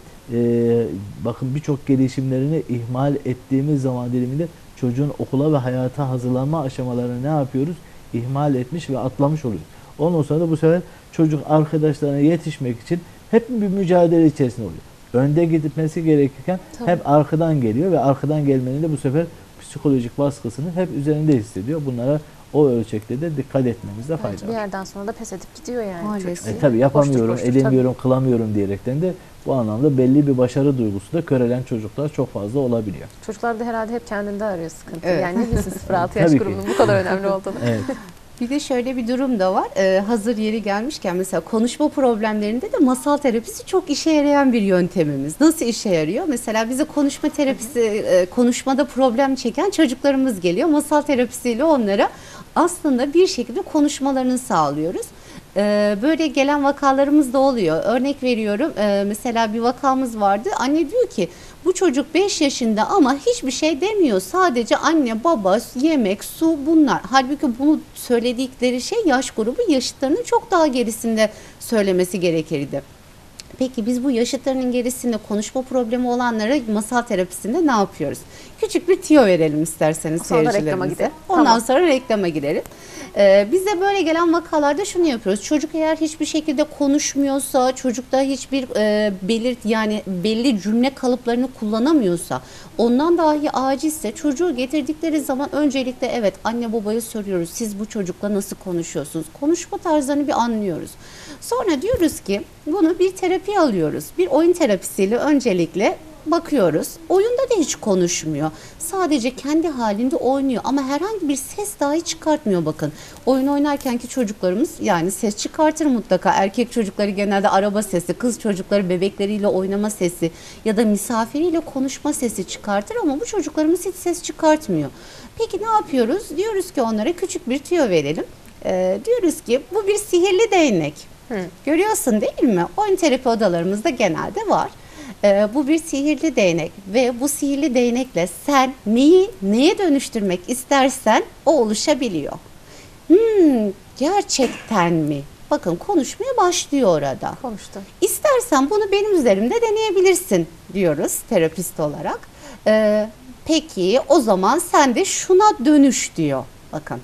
bakın birçok gelişimlerini ihmal ettiğimiz zaman diliminde çocuğun okula ve hayata hazırlanma aşamalarını ne yapıyoruz? İhmal etmiş ve atlamış oluyoruz. Ondan sonra da bu sefer çocuk arkadaşlarına yetişmek için hep bir mücadele içerisinde oluyor. Önde gitmesi gerekirken hep arkadan geliyor ve arkadan gelmenin de bu sefer psikolojik baskısını hep üzerinde hissediyor. Bunlara o ölçekte de dikkat etmemizde fayda var. Bir yerden sonra da pes edip gidiyor yani. Maalesef. Tabii yapamıyorum, koştur, edemiyorum, kılamıyorum diyerekten de bu anlamda belli bir başarı duygusu da körelen çocuklar çok fazla olabiliyor. Çocuklar da herhalde hep kendinde arıyor sıkıntı. Evet. Yani ne bilsin 0-6 yaş Tabii ki. grubunun bu kadar önemli olduğunu. Evet. Bir de şöyle bir durum da var. Hazır yeri gelmişken mesela konuşma problemlerinde de masal terapisi çok işe yarayan bir yöntemimiz. Nasıl işe yarıyor? Mesela bize konuşma terapisi, konuşmada problem çeken çocuklarımız geliyor. Masal terapisiyle onlara aslında bir şekilde konuşmalarını sağlıyoruz. Böyle gelen vakalarımız da oluyor. Örnek veriyorum, mesela bir vakamız vardı. Anne diyor ki bu çocuk 5 yaşında ama hiçbir şey demiyor. Sadece anne, baba, yemek, su bunlar. Halbuki bunu söyledikleri şey yaş grubu yaşıtlarının çok daha gerisinde söylemesi gerekirdi. Peki biz bu yaşıtlarının gerisinde konuşma problemi olanlara masal terapisinde ne yapıyoruz? Küçük bir tiyo verelim isterseniz Sonra reklama seyircilerimize. gidelim. Ondan Tamam. sonra reklama girelim. Bize böyle gelen vakalarda şunu yapıyoruz. Çocuk eğer hiçbir şekilde konuşmuyorsa, çocukta hiçbir yani belli cümle kalıplarını kullanamıyorsa, ondan dahi acizse çocuğu getirdikleri zaman öncelikle evet anne babaya soruyoruz. Siz bu çocukla nasıl konuşuyorsunuz? Konuşma tarzlarını bir anlıyoruz. Sonra diyoruz ki bunu bir terapi alıyoruz. Bir oyun terapisiyle öncelikle bakıyoruz. Oyunda da hiç konuşmuyor. Sadece kendi halinde oynuyor ama herhangi bir ses dahi çıkartmıyor bakın. Oyun oynarkenki çocuklarımız yani ses çıkartır mutlaka. Erkek çocukları genelde araba sesi, kız çocukları bebekleriyle oynama sesi ya da misafiriyle konuşma sesi çıkartır ama bu çocuklarımız hiç ses çıkartmıyor. Peki ne yapıyoruz? Diyoruz ki onlara küçük bir tüyo verelim. Diyoruz ki bu bir sihirli değnek. Görüyorsun değil mi? Oyun terapi odalarımızda genelde var. Bu bir sihirli değnek ve bu sihirli değnekle sen neyi neye dönüştürmek istersen o oluşabiliyor. Gerçekten mi? Bakın konuşmaya başlıyor orada. Konuştu. İstersen bunu benim üzerimde deneyebilirsin diyoruz terapist olarak. Peki o zaman sen de şuna dönüş diyor. Bakın.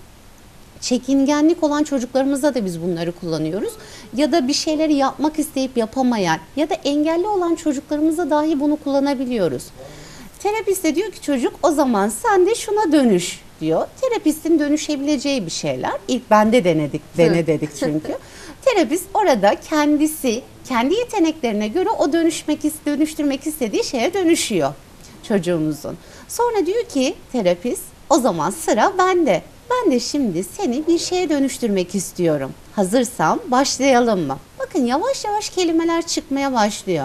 Çekingenlik olan çocuklarımızda da biz bunları kullanıyoruz. Ya da bir şeyleri yapmak isteyip yapamayan ya da engelli olan çocuklarımızda dahi bunu kullanabiliyoruz. Terapist de diyor ki çocuk o zaman sen de şuna dönüş diyor. Terapistin dönüşebileceği bir şeyler. İlk bende dene dedik çünkü. Terapist orada kendisi kendi yeteneklerine göre o dönüştürmek istediği şeye dönüşüyor çocuğumuzun. Sonra diyor ki terapist o zaman sıra bende. Ben de şimdi seni bir şeye dönüştürmek istiyorum. Hazırsan başlayalım mı? Bakın yavaş yavaş kelimeler çıkmaya başlıyor.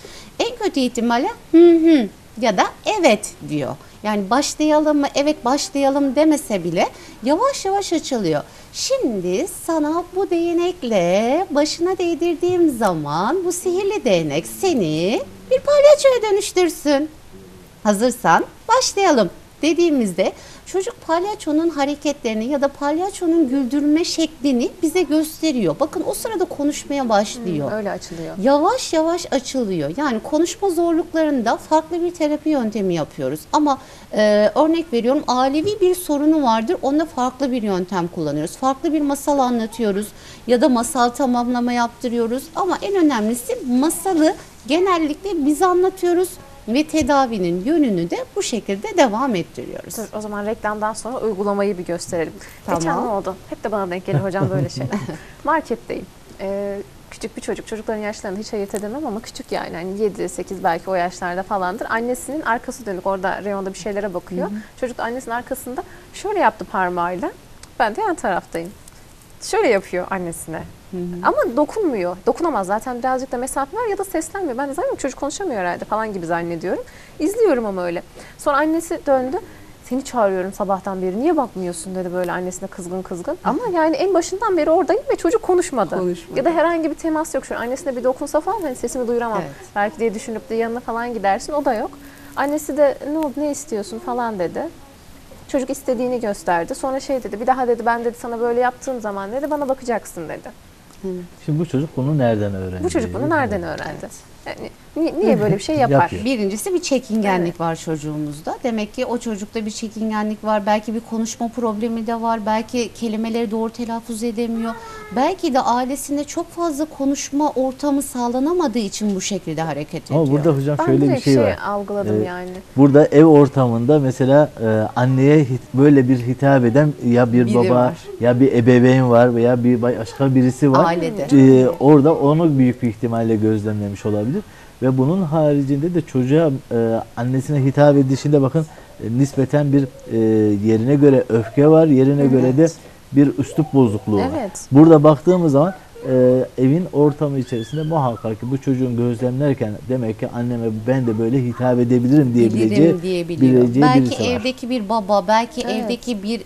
En kötü ihtimalle ya da evet diyor. Yani başlayalım mı? Evet başlayalım demese bile yavaş yavaş açılıyor. Şimdi sana bu değnekle başına değdirdiğim zaman bu sihirli değnek seni bir palyaçoya dönüştürsün. Hazırsan başlayalım dediğimizde çocuk palyaçonun hareketlerini ya da palyaçonun güldürme şeklini bize gösteriyor. Bakın o sırada konuşmaya başlıyor. Öyle açılıyor. Yavaş yavaş açılıyor. Yani konuşma zorluklarında farklı bir terapi yöntemi yapıyoruz. Ama örnek veriyorum ailevi bir sorunu vardır. Onda farklı bir yöntem kullanıyoruz. Farklı bir masal anlatıyoruz ya da masal tamamlama yaptırıyoruz. Ama en önemlisi masalı genellikle biz anlatıyoruz. Ve tedavinin yönünü de bu şekilde devam ettiriyoruz. Dur, o zaman reklamdan sonra uygulamayı bir gösterelim. Tamam. Geçen ne oldu? Hep de bana denk gelir hocam böyle şeyler. Marketteyim. Küçük bir çocuk. Çocukların yaşlarını hiç ayırt edemem ama küçük yani. Hani 7-8 belki o yaşlarda falandır. Annesinin arkası dönük. Orada reyonda bir şeylere bakıyor. Çocuk da annesinin arkasında şöyle yaptı parmağıyla. Ben de yan taraftayım. Şöyle yapıyor annesine. Ama dokunmuyor. Dokunamaz zaten birazcık da mesafe var ya da seslenmiyor. Ben de zannediyorum çocuk konuşamıyor herhalde falan gibi zannediyorum. İzliyorum ama öyle. Sonra annesi döndü. Seni çağırıyorum sabahtan beri. Niye bakmıyorsun dedi böyle annesine kızgın kızgın. Ama yani en başından beri oradayım ve çocuk konuşmadı. Ya da herhangi bir temas yok. Şöyle annesine bir dokunsa falan hani sesimi duyuramam. Evet. Belki diye düşünüp de yanına falan gidersin. O da yok. Annesi de ne oldu ne istiyorsun falan dedi. Çocuk istediğini gösterdi. Sonra şey dedi bir daha dedi ben dedi sana böyle yaptığım zaman dedi bana bakacaksın dedi. Şimdi bu çocuk bunu nereden öğrendi? Bu çocuk bunu nereden öğrendi? Yani niye böyle bir şey yapar? Yapıyor. Birincisi bir çekingenlik var çocuğumuzda. Demek ki o çocukta bir çekingenlik var. Belki bir konuşma problemi de var. Belki kelimeleri doğru telaffuz edemiyor. Belki de ailesinde çok fazla konuşma ortamı sağlanamadığı için bu şekilde hareket ediyor. Ama burada hocam Ben şöyle bir direkt şey var. algıladım yani. Burada ev ortamında mesela anneye böyle bir hitap eden ya bir Biri baba var. ya bir ebeveyn var veya bir başka birisi var. Ailede. Orada onu büyük bir ihtimalle gözlemlemiş olabilir. Ve bunun haricinde de çocuğa annesine hitap edişinde bakın nispeten bir yerine göre öfke var, yerine göre de bir üslup bozukluğu var. Evet. Burada baktığımız zaman evin ortamı içerisinde muhakkak ki bu çocuğun gözlemlerken demek ki anneme ben de böyle hitap edebilirim Bilirim diyebiliyor. bileceği Belki birisi var. evdeki bir baba, belki Evet. evdeki bir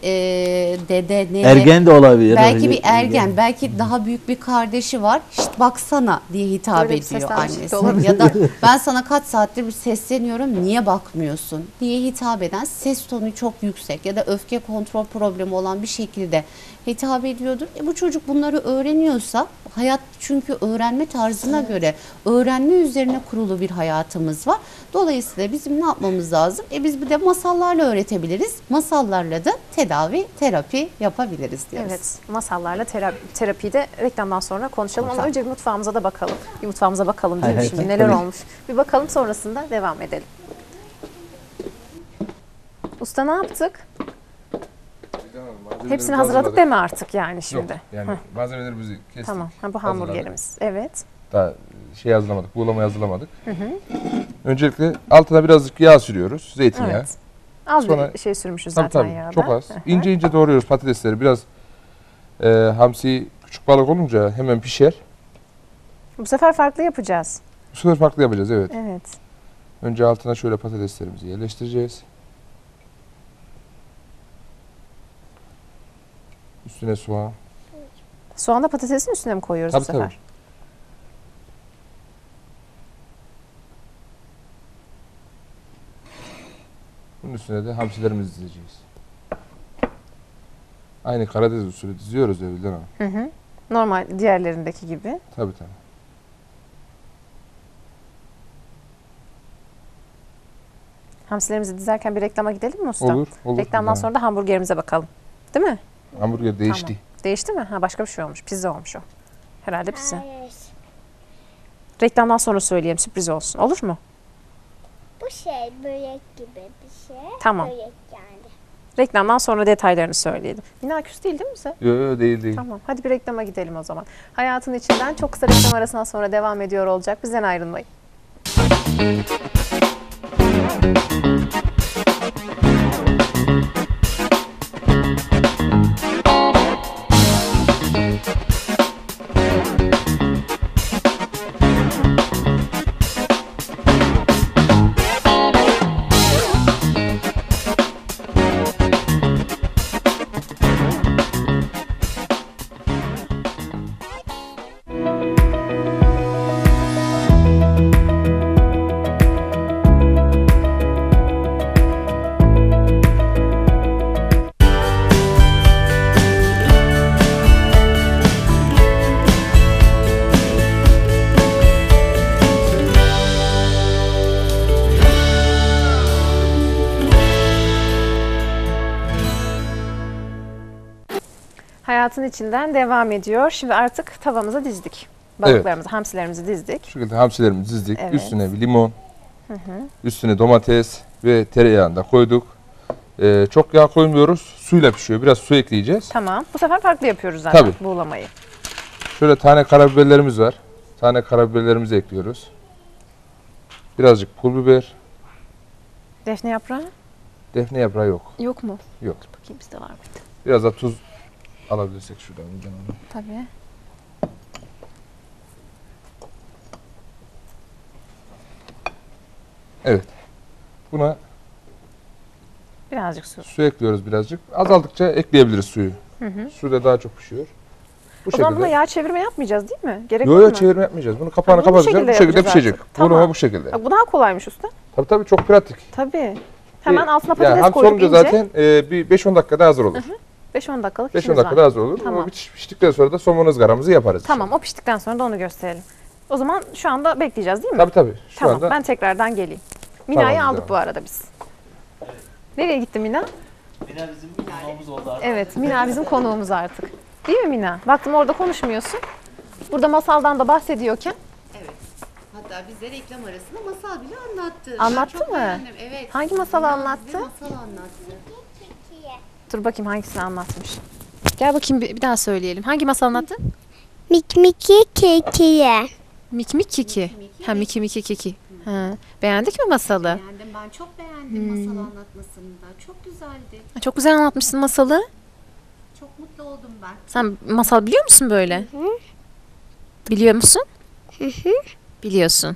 dede, nene. Ergen de olabilir. Belki bir ergen, belki daha büyük bir kardeşi var. İşte baksana diye hitap Böyle bir ediyor seslenmişlik de annesi. olabilir. Ya da ben sana kaç saattir bir sesleniyorum niye bakmıyorsun diye hitap eden ses tonu çok yüksek ya da öfke kontrol problemi olan bir şekilde hitap ediyordur. Bu çocuk bunları öğreniyorsa hayat çünkü öğrenme tarzına göre öğrenme üzerine kurulu bir hayatımız var. Dolayısıyla bizim ne yapmamız lazım? Biz bir de masallarla öğretebiliriz. Masallarla da tedavi, terapi yapabiliriz diyoruz. Evet, masallarla terapiyi de reklamdan sonra konuşalım ama Tamam. önce bir mutfağımıza da bakalım. Bir mutfağımıza bakalım değil mi Evet, şimdi neler tabii. olmuş. Bir bakalım sonrasında devam edelim. Usta ne yaptık? Hepsini hazırladık deme artık yani şimdi. Yok yani malzemelerimizi kestik. Tamam, bu hazırladık. hamburgerimiz. Evet. Daha şey hazırlamadık, buğulamayı hazırlamadık. Öncelikle altına birazcık yağ sürüyoruz. Zeytinyağı. Evet. Az Sonra- bir şey sürmüşüz Tabii zaten tabii. yağda. Çok az. Hı hı. İnce ince doğruyoruz patatesleri. Biraz hamsi küçük balık olunca hemen pişer. Bu sefer farklı yapacağız. Bu sefer farklı yapacağız, evet. Evet. Önce altına şöyle patateslerimizi yerleştireceğiz. Üstüne soğan. Soğanla patatesin üstüne mi koyuyoruz Tabii, bu sefer? tabii. Bunun üstüne de hamsilerimizi dizeceğiz. Aynı Karadeniz usulü diziyoruz ya Vildan Hanım. Hı hı. Normal diğerlerindeki gibi. Tabii tabii. Hamsilerimizi dizerken bir reklama gidelim mi usta? Olur, olur. Reklamdan Vildan sonra da hamburgerimize bakalım. Değil mi? Hanım. Hamburger değişti. Tamam. Değişti mi? Ha, başka bir şey olmuş. Pizza olmuş o. Herhalde pizza. Hayır. Reklamdan sonra söyleyelim, sürpriz olsun. Olur mu? Bu şey börek gibi bir şey. Tamam. Börek yani. Reklamdan sonra detaylarını söyleyelim. Mina küs değil mi bize? Yok değil değil. Tamam. Hadi bir reklama gidelim o zaman. Hayatın içinden çok kısa reklam arasından sonra devam ediyor olacak. Bizden ayrılmayın. Hayatın içinden devam ediyor. Şimdi artık tavamıza dizdik. Balıklarımızı, hamsilerimizi dizdik. Şu şekilde hamsilerimizi dizdik. Evet. Üstüne bir limon, üstüne domates ve tereyağını da koyduk. Çok yağ koymuyoruz. Suyla pişiyor. Biraz su ekleyeceğiz. Tamam. Bu sefer farklı yapıyoruz zaten Tabii. buğulamayı. Şöyle tane karabiberlerimiz var. Tane karabiberlerimizi ekliyoruz. Birazcık pul biber. Defne yaprağı Defne yaprağı yok. yok mu? Yok. Bakayım bizde var mıydı? Biraz da tuz alabilirsek şuradan. Tabii. Evet. Buna Birazcık su. su ekliyoruz birazcık. Azaldıkça ekleyebiliriz suyu. Su da daha çok pişiyor. Bu O zaman buna şekilde. yağ çevirme yapmayacağız değil mi? Gerek Yok var yok mı? çevirme yapmayacağız. Bunu kapağını bunu bu kapatacağız. Bu şekilde şekilde yapacağız pişecek. artık. Tamam. Bunu bu şekilde. Bak, bu daha kolaymış usta. Tabii tabii çok pratik. Tabii. Hemen altına patates yani hamsi koyduk olunca ince. zaten bir 5-10 dakikada hazır olur. 5-10 dakikalık 5-10 işimiz var. dakikada hazır olur. Tamam. O piştikten sonra da somon ızgaramızı yaparız. Tamam, o piştikten sonra da onu gösterelim. O zaman şu anda bekleyeceğiz değil mi? Tabii tabii. Şu Tamam, anda ben tekrardan geleyim. Mina'yı Tamam, aldık tamam. bu arada biz. Nereye gitti Mina? Mina bizim konuğumuz oldu artık. Evet, Mina bizim konuğumuz artık. Değil mi Mina? Baktım orada konuşmuyorsun. Burada masaldan da bahsediyorken. Evet. Hatta bize reklam arasında masal bile anlattı. Anlattı Ben çok mı? beğendim, evet. Hangi masalı Bize anlattı? masal anlattı. Dur bakayım hangisini anlatmış. Gel bakayım bir daha söyleyelim. Hangi masal anlattı? Mikmiki kekiye. Mik Mik Kiki. Ha, Miki Miki Kiki. Ha. Beğendik mi masalı? Beğendim, ben çok beğendim masal anlatmasını da. Çok güzeldi. Çok güzel anlatmışsın masalı. Çok mutlu oldum ben. Sen masal biliyor musun böyle? Biliyor musun? Biliyorsun.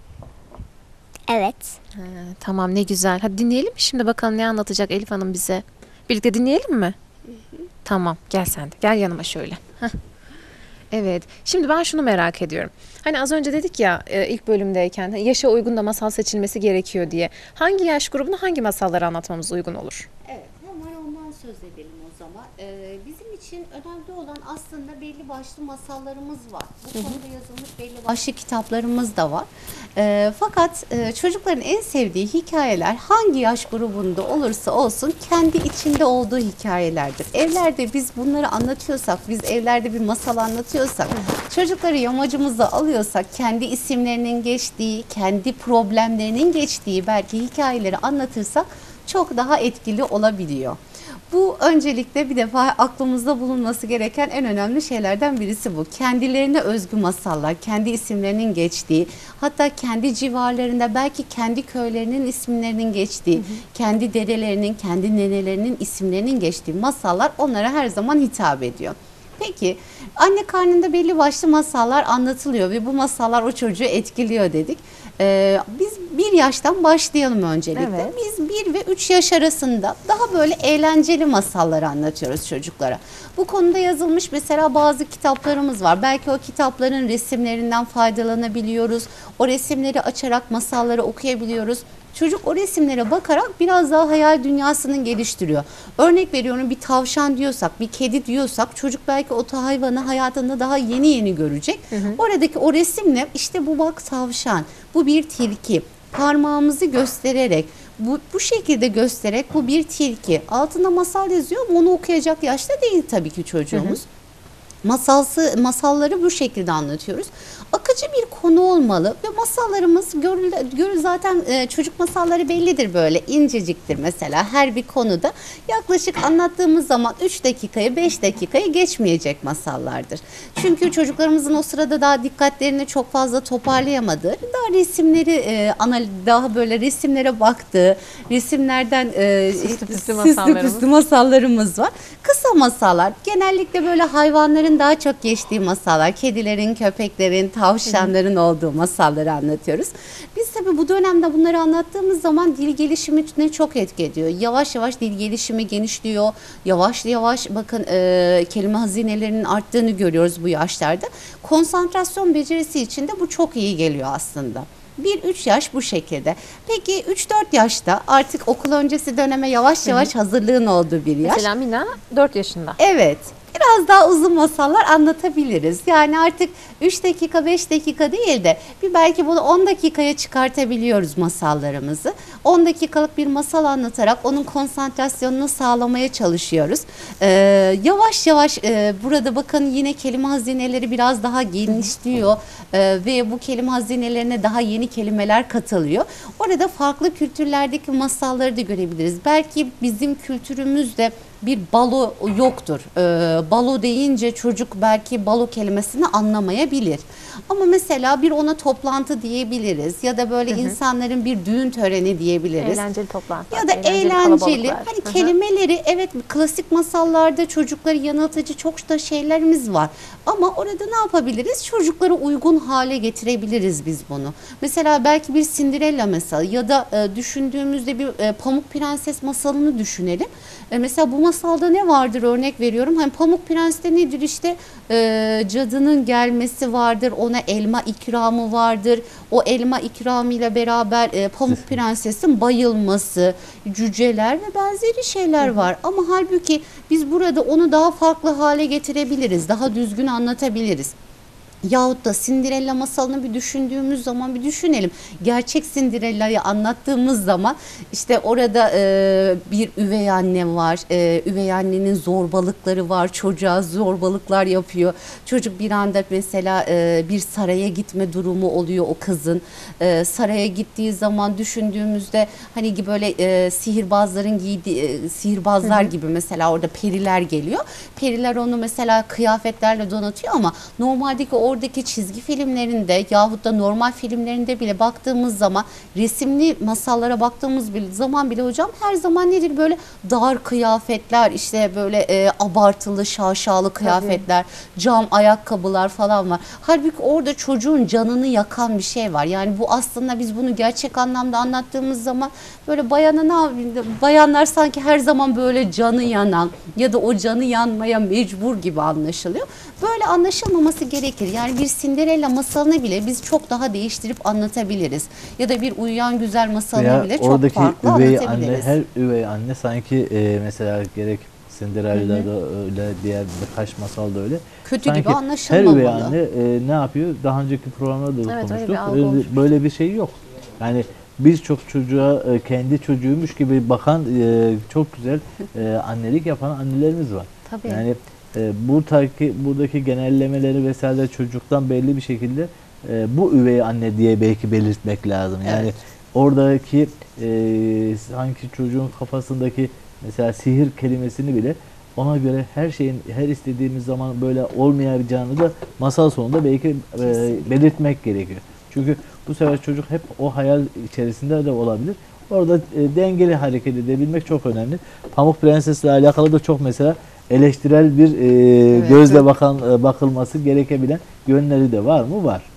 Evet. Tamam, ne güzel. Hadi dinleyelim mi şimdi, bakalım ne anlatacak Elif Hanım bize. Birlikte dinleyelim mi? Tamam, gel sen de. Gel yanıma şöyle. Heh. Evet. Şimdi ben şunu merak ediyorum. Hani az önce dedik ya ilk bölümdeyken yaşa uygun da masal seçilmesi gerekiyor diye. Hangi yaş grubuna hangi masalları anlatmamız uygun olur? Evet, hemen ondan söz edelim o zaman. Bizim için önemli olan aslında belli başlı masallarımız var. Bu konuda yazılmış belli başlı kitaplarımız da var. Fakat çocukların en sevdiği hikayeler hangi yaş grubunda olursa olsun kendi içinde olduğu hikayelerdir. Evlerde biz bunları anlatıyorsak, biz evlerde bir masal anlatıyorsak, çocukları yamacımıza alıyorsak, kendi isimlerinin geçtiği, kendi problemlerinin geçtiği belki hikayeleri anlatırsak çok daha etkili olabiliyor. Bu öncelikle bir defa aklımızda bulunması gereken en önemli şeylerden birisi bu. Kendilerine özgü masallar, kendi isimlerinin geçtiği, hatta kendi civarlarında belki kendi köylerinin isimlerinin geçtiği, kendi dedelerinin, kendi nenelerinin isimlerinin geçtiği masallar onlara her zaman hitap ediyor. Peki anne karnında belli başlı masallar anlatılıyor ve bu masallar o çocuğu etkiliyor dedik. Biz 1 yaştan başlayalım öncelikle. Evet. Biz 1 ve 3 yaş arasında daha böyle eğlenceli masalları anlatıyoruz çocuklara. Bu konuda yazılmış mesela bazı kitaplarımız var. Belki o kitapların resimlerinden faydalanabiliyoruz. O resimleri açarak masalları okuyabiliyoruz. Çocuk o resimlere bakarak biraz daha hayal dünyasını geliştiriyor. Örnek veriyorum, bir tavşan diyorsak, bir kedi diyorsak çocuk belki o hayvanı hayatında daha yeni görecek. Oradaki o resimle işte bu bak tavşan, bu bir tilki. Parmağımızı göstererek, bu şekilde göstererek bu bir tilki. Altında masal yazıyor ama onu okuyacak yaşta değil tabii ki çocuğumuz. Masalları bu şekilde anlatıyoruz. Akıcı bir konu olmalı ve masallarımız zaten çocuk masalları bellidir, böyle inceciktir mesela her bir konuda. Yaklaşık anlattığımız zaman 3 dakikayı 5 dakikayı geçmeyecek masallardır. Çünkü çocuklarımızın o sırada daha dikkatlerini çok fazla toparlayamadığı, daha resimleri daha böyle resimlere baktığı, resimlerden süslü püslü masallarımız var. Kısa masallar, genellikle böyle hayvanların daha çok geçtiği masallar, kedilerin, köpeklerin, tavşanların olduğu masalları anlatıyoruz. Biz tabii bu dönemde bunları anlattığımız zaman dil gelişimine çok etki ediyor. Yavaş yavaş dil gelişimi genişliyor. Yavaş yavaş bakın kelime hazinelerinin arttığını görüyoruz bu yaşlarda. Konsantrasyon becerisi için de bu çok iyi geliyor aslında. 1-3 yaş bu şekilde. Peki 3-4 yaşta artık okul öncesi döneme yavaş yavaş hazırlığın olduğu bir yaş. Mesela Mina 4 yaşında. Evet. Biraz daha uzun masallar anlatabiliriz. Yani artık 3 dakika 5 dakika değil de belki bunu 10 dakikaya çıkartabiliyoruz masallarımızı. 10 dakikalık bir masal anlatarak onun konsantrasyonunu sağlamaya çalışıyoruz. Yavaş yavaş burada bakın yine kelime hazineleri biraz daha genişliyor ve bu kelime hazinelerine daha yeni kelimeler katılıyor. Orada farklı kültürlerdeki masalları da görebiliriz. Belki bizim kültürümüzde bir balo yoktur. Balo deyince çocuk belki balo kelimesini anlamayabilir. Ama mesela bir ona toplantı diyebiliriz ya da böyle insanların bir düğün töreni diyebiliriz. Eğlenceli toplantı. Ya da eğlenceli hani kelimeleri, evet, klasik masallarda çocukları yanıltıcı çok da şeylerimiz var. Ama orada ne yapabiliriz? Çocuklara uygun hale getirebiliriz biz bunu. Mesela belki bir Cinderella masalı ya da düşündüğümüzde bir Pamuk Prenses masalını düşünelim. Mesela bu masalda ne vardır, örnek veriyorum. Hani Pamuk Prens'te nedir, işte cadının gelmesi vardır, ona elma ikramı vardır. O elma ikramıyla beraber Pamuk Prenses'in bayılması, cüceler ve benzeri şeyler var. Ama halbuki biz burada onu daha farklı hale getirebiliriz, daha düzgün anlatabiliriz. Yahut da Cinderella masalını bir düşündüğümüz zaman bir düşünelim. Gerçek Cinderella'yı anlattığımız zaman işte orada bir üvey anne var. Üvey annenin zorbalıkları var. Çocuğa zorbalıklar yapıyor. Çocuk bir anda mesela bir saraya gitme durumu oluyor o kızın. Saraya gittiği zaman düşündüğümüzde hani böyle sihirbazların giydiği sihirbazlar gibi mesela orada periler geliyor. Periler onu mesela kıyafetlerle donatıyor ama normaldeki oradaki çizgi filmlerinde yahut da normal filmlerinde bile baktığımız zaman, resimli masallara baktığımız zaman bile hocam her zaman nedir, böyle dar kıyafetler, işte böyle abartılı şaşalı kıyafetler, cam ayakkabılar falan var. Halbuki orada çocuğun canını yakan bir şey var. Yani bu aslında biz bunu gerçek anlamda anlattığımız zaman böyle bayanlar sanki her zaman böyle canı yanan ya da o canı yanmaya mecbur gibi anlaşılıyor. Böyle anlaşılmaması gerekir. Yani bir Cinderella masalını bile biz çok daha değiştirip anlatabiliriz. Ya da bir Uyuyan Güzel masalını bile çok farklı anlatabiliriz. Her üvey anne sanki mesela gerek Cinderella'da öyle, diğer birkaç masalda öyle. Kötü sanki gibi anlaşılmamalı. her üvey anne ne yapıyor? Daha önceki programda da konuştuk. Böyle bir şey yok. Yani birçok çocuğa kendi çocuğuymuş gibi bakan çok güzel annelik yapan annelerimiz var. Tabii. Yani buradaki genellemeleri vesaire çocuktan belli bir şekilde bu üvey anne diye belki belirtmek lazım. Yani oradaki sanki çocuğun kafasındaki Mesela sihir kelimesini bile ona göre her şeyin her istediğimiz zaman böyle olmayacağını da masal sonunda belki belirtmek gerekiyor. Çünkü bu sefer çocuk hep o hayal içerisinde de olabilir. Orada dengeli hareket edebilmek çok önemli. Pamuk Prenses'le alakalı da çok mesela eleştirel bir gözle bakılması gerekebilen yönleri de var mı? Var.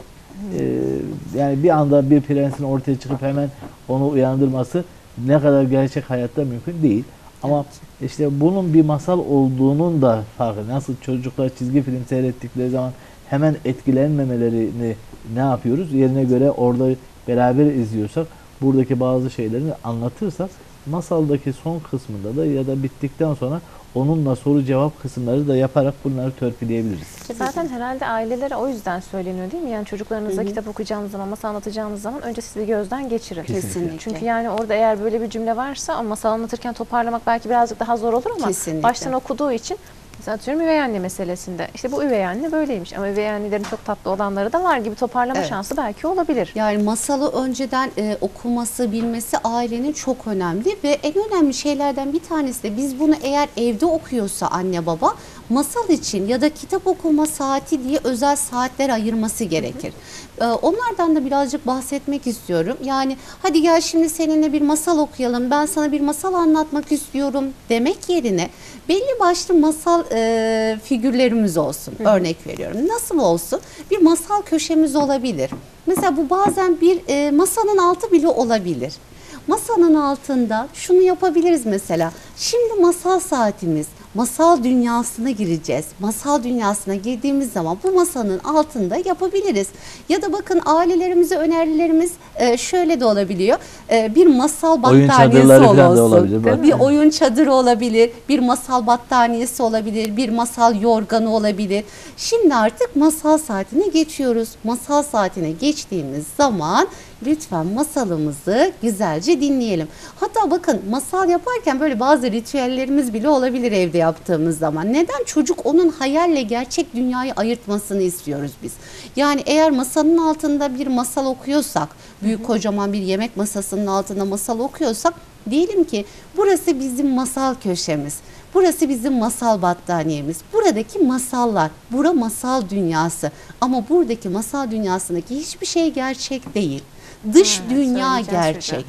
Yani bir anda bir prensin ortaya çıkıp hemen onu uyandırması ne kadar gerçek hayatta mümkün değil. Ama işte bunun bir masal olduğunun da farkı. Nasıl çocuklar çizgi film seyrettikleri zaman hemen etkilenmemelerini ne yapıyoruz? Yerine göre orada beraber izliyorsak, buradaki bazı şeyleri anlatırsak, masaldaki son kısmında da ya da bittikten sonra onunla soru cevap kısımları da yaparak bunları törpüleyebiliriz. Zaten herhalde ailelere o yüzden söyleniyor değil mi? Yani çocuklarınıza kitap okuyacağınız zaman, masal anlatacağınız zaman önce siz bir gözden geçirin. Kesinlikle. Çünkü yani orada eğer böyle bir cümle varsa o masal anlatırken toparlamak belki birazcık daha zor olur ama Kesinlikle. baştan okuduğu için mesela atıyorum üvey anne meselesinde. İşte bu üvey anne böyleymiş ama üvey annelerin çok tatlı olanları da var gibi toparlama şansı belki olabilir. Yani masalı önceden okuması, bilmesi ailenin çok önemli ve en önemli şeylerden bir tanesi de biz bunu eğer evde okuyorsa anne baba masal için ya da kitap okuma saati diye özel saatler ayırması gerekir. Onlardan da birazcık bahsetmek istiyorum. Yani hadi gel şimdi seninle bir masal okuyalım, ben sana bir masal anlatmak istiyorum demek yerine belli başlı masal figürlerimiz olsun. Örnek veriyorum. Nasıl olsun? Bir masal köşemiz olabilir. Mesela bu bazen bir masanın altı bile olabilir. Masanın altında şunu yapabiliriz mesela. Şimdi masal saatimiz. Masal dünyasına gireceğiz. Masal dünyasına girdiğimiz zaman bu masanın altında yapabiliriz. Ya da bakın ailelerimize önerilerimiz şöyle de olabiliyor. Bir masal battaniyesi olsun. Bir oyun çadırı olabilir. Bir masal battaniyesi olabilir. Bir masal yorganı olabilir. Şimdi artık masal saatine geçiyoruz. Masal saatine geçtiğimiz zaman lütfen masalımızı güzelce dinleyelim. Hatta bakın masal yaparken böyle bazı ritüellerimiz bile olabilir evde yaptığımız zaman. Neden? Çocuk onun hayalle gerçek dünyayı ayırtmasını istiyoruz biz. Yani eğer masanın altında bir masal okuyorsak, büyük kocaman bir yemek masasının altında masal okuyorsak, diyelim ki burası bizim masal köşemiz. Burası bizim masal battaniyemiz. Buradaki masallar, bura masal dünyası. Ama buradaki masal dünyasındaki hiçbir şey gerçek değil. Dış dünya gerçek.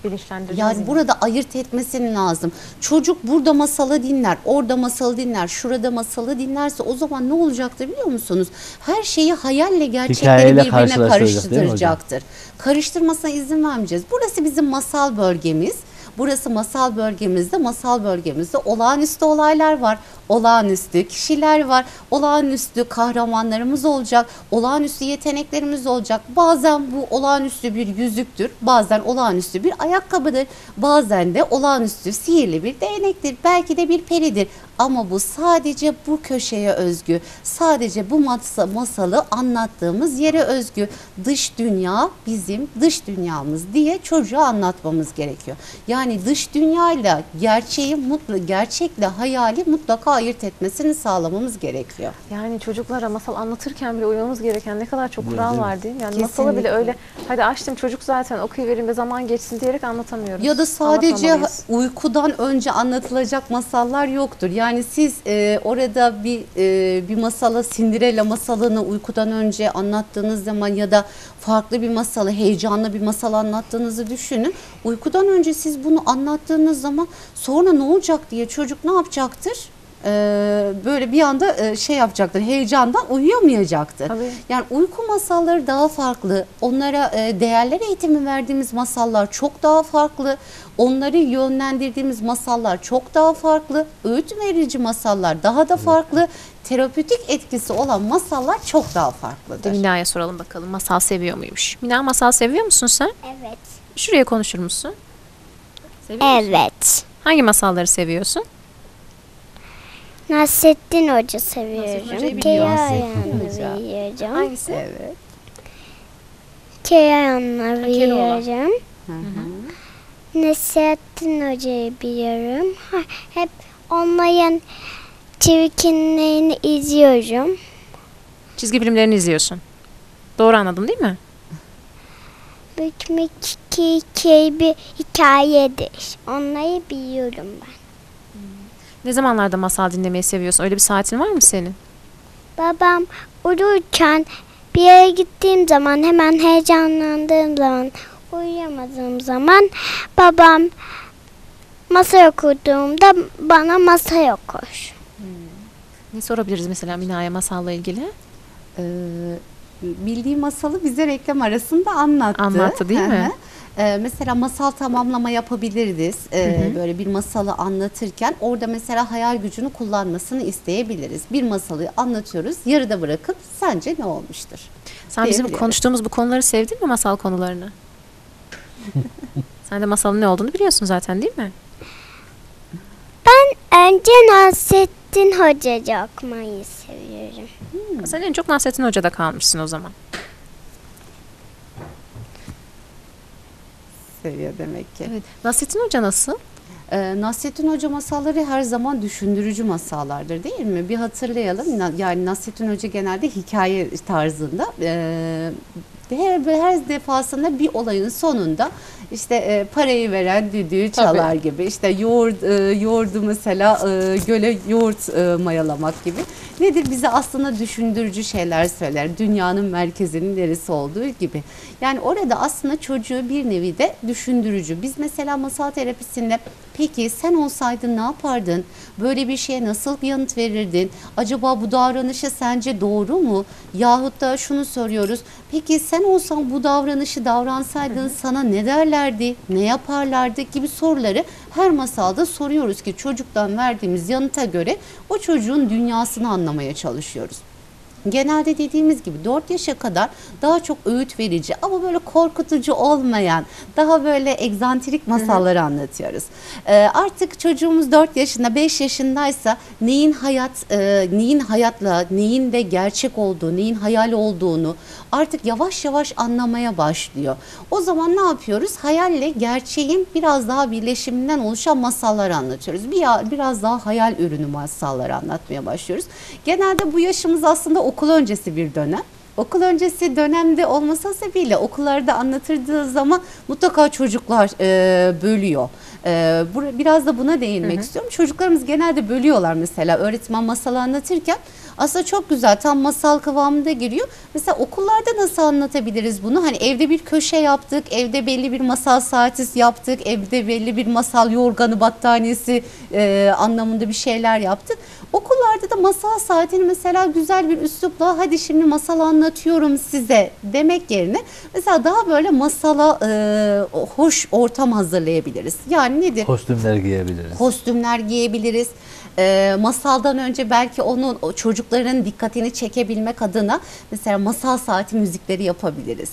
Yani burada ayırt etmesinin lazım. Çocuk burada masalı dinler, orada masalı dinler, şurada masalı dinlerse o zaman ne olacaktır biliyor musunuz? Her şeyi hayalle gerçekleri birbirine karıştıracaktır. Karıştırmasına izin vermeyeceğiz. Burası bizim masal bölgemiz. Burası masal bölgemizde olağanüstü olaylar var. Olağanüstü kişiler var. Olağanüstü kahramanlarımız olacak. Olağanüstü yeteneklerimiz olacak. Bazen bu olağanüstü bir yüzüktür. Bazen olağanüstü bir ayakkabıdır. Bazen de olağanüstü sihirli bir değnektir. Belki de bir peridir. Ama bu sadece bu köşeye özgü. Sadece bu masalı anlattığımız yere özgü. Dış dünya bizim dış dünyamız diye çocuğa anlatmamız gerekiyor. Yani dış dünyayla gerçekle hayali mutlaka ayırt etmesini sağlamamız gerekiyor. Yani çocuklara masal anlatırken bile uymamız gereken ne kadar çok kural var değil mi? Yani Kesinlikle. masalı bile öyle hadi açtım çocuk zaten okuyuvereyim ve zaman geçsin diyerek anlatamıyoruz. Ya da sadece uykudan önce anlatılacak masallar yoktur. Yani siz orada bir masalı, Cinderella masalını uykudan önce anlattığınız zaman ya da farklı bir masalı, heyecanlı bir masal anlattığınızı düşünün. Uykudan önce siz bunu anlattığınız zaman sonra ne olacak diye çocuk ne yapacaktır? Böyle bir anda şey yapacaktır, heyecandan uyuyamayacaktır. Tabii. Yani uyku masalları daha farklı. Onlara değerler eğitimi verdiğimiz masallar çok daha farklı. Onları yönlendirdiğimiz masallar çok daha farklı. Öğüt verici masallar daha da farklı. Terapötik etkisi olan masallar çok daha farklıdır. Mina'ya soralım bakalım masal seviyor muymuş? Mina masal seviyor musun sen? Evet. Şuraya konuşur musun? Seviyor musun? Evet. Hangi masalları seviyorsun? Nasrettin Hoca Nasrettin seviyorum. Hoca'yı Keyayan'ı Hoca. biliyorum. Hangisi? Evet. Keyayan'ı Keloğlan. biliyorum. Nasrettin Hoca'yı biliyorum. Hep onların çirkinliğini izliyorum. Çizgi filmlerini izliyorsun. Doğru anladım değil mi? Bükmek bir hikayedir. Onları biliyorum ben. Ne zamanlarda masal dinlemeyi seviyorsun? Öyle bir saatin var mı senin? Babam uyurken bir yere gittiğim zaman hemen heyecanlandığım zaman uyuyamadığım zaman babam masal okuduğumda bana masal okur. Ne sorabiliriz mesela Mina'ya masalla ilgili? Bildiği masalı bize reklam arasında anlattı. Anlattı değil mi? Mesela masal tamamlama yapabiliriz. Böyle bir masalı anlatırken orada mesela hayal gücünü kullanmasını isteyebiliriz. Bir masalı anlatıyoruz, yarıda bırakıp sence ne olmuştur? Sen bizim Diyebiliyoruz. konuştuğumuz bu konuları sevdin mi, masal konularını? Sen de masalın ne olduğunu biliyorsun zaten değil mi? Önce Nasrettin Hoca'yı okumayı seviyorum. Sen en çok Nasrettin Hoca'da kalmışsın o zaman. Seviyor demek ki. Evet. Nasrettin Hoca nasıl? Nasrettin Hoca masalları her zaman düşündürücü masallardır değil mi? Bir hatırlayalım. Yani Nasrettin Hoca genelde hikaye tarzında. Her defasında bir olayın sonunda işte parayı veren düdüğü çalar gibi. İşte yoğurdu mesela göle yoğurt mayalamak gibi. Nedir? Bize aslında düşündürücü şeyler söyler. Dünyanın merkezinin neresi olduğu gibi. Yani orada aslında çocuğu bir nevi de düşündürücü. Biz mesela masal terapisinde peki sen olsaydın ne yapardın? Böyle bir şeye nasıl bir yanıt verirdin? Acaba bu davranışı sence doğru mu? Yahut da şunu soruyoruz. Peki sen olsan bu davranışı davransaydın sana ne derlerdi? Ne yaparlardı? Gibi soruları her masalda soruyoruz ki çocuktan verdiğimiz yanıta göre o çocuğun dünyasını anlamaya çalışıyoruz. Genelde dediğimiz gibi 4 yaşa kadar daha çok öğüt verici ama böyle korkutucu olmayan daha böyle egzantrik masalları anlatıyoruz. Artık çocuğumuz 4 yaşında 5 yaşındaysa neyin hayatla neyin de gerçek olduğu, neyin hayal olduğunu artık yavaş yavaş anlamaya başlıyor. O zaman ne yapıyoruz? Hayalle gerçeğin biraz daha birleşiminden oluşan masallar anlatıyoruz. Biraz daha hayal ürünü masalları anlatmaya başlıyoruz. Genelde bu yaşımız aslında okul öncesi bir dönem. Okul öncesi dönemde olması sebebiyle okullarda anlatıldığı zaman mutlaka çocuklar bölüyor. Biraz da buna değinmek istiyorum. Çocuklarımız genelde bölüyorlar mesela öğretmen masal anlatırken. Aslında çok güzel tam masal kıvamında giriyor. Mesela okullarda nasıl anlatabiliriz bunu? Hani evde bir köşe yaptık, evde belli bir masal saati yaptık, evde belli bir masal yorganı, battaniyesi anlamında bir şeyler yaptık. Okullarda da masal saatini mesela güzel bir üslupla hadi şimdi masal anlatıyorum size demek yerine mesela daha böyle masala hoş ortam hazırlayabiliriz. Yani nedir? Kostümler giyebiliriz. Kostümler giyebiliriz. Masaldan önce belki o çocukların dikkatini çekebilmek adına mesela masal saati müzikleri yapabiliriz.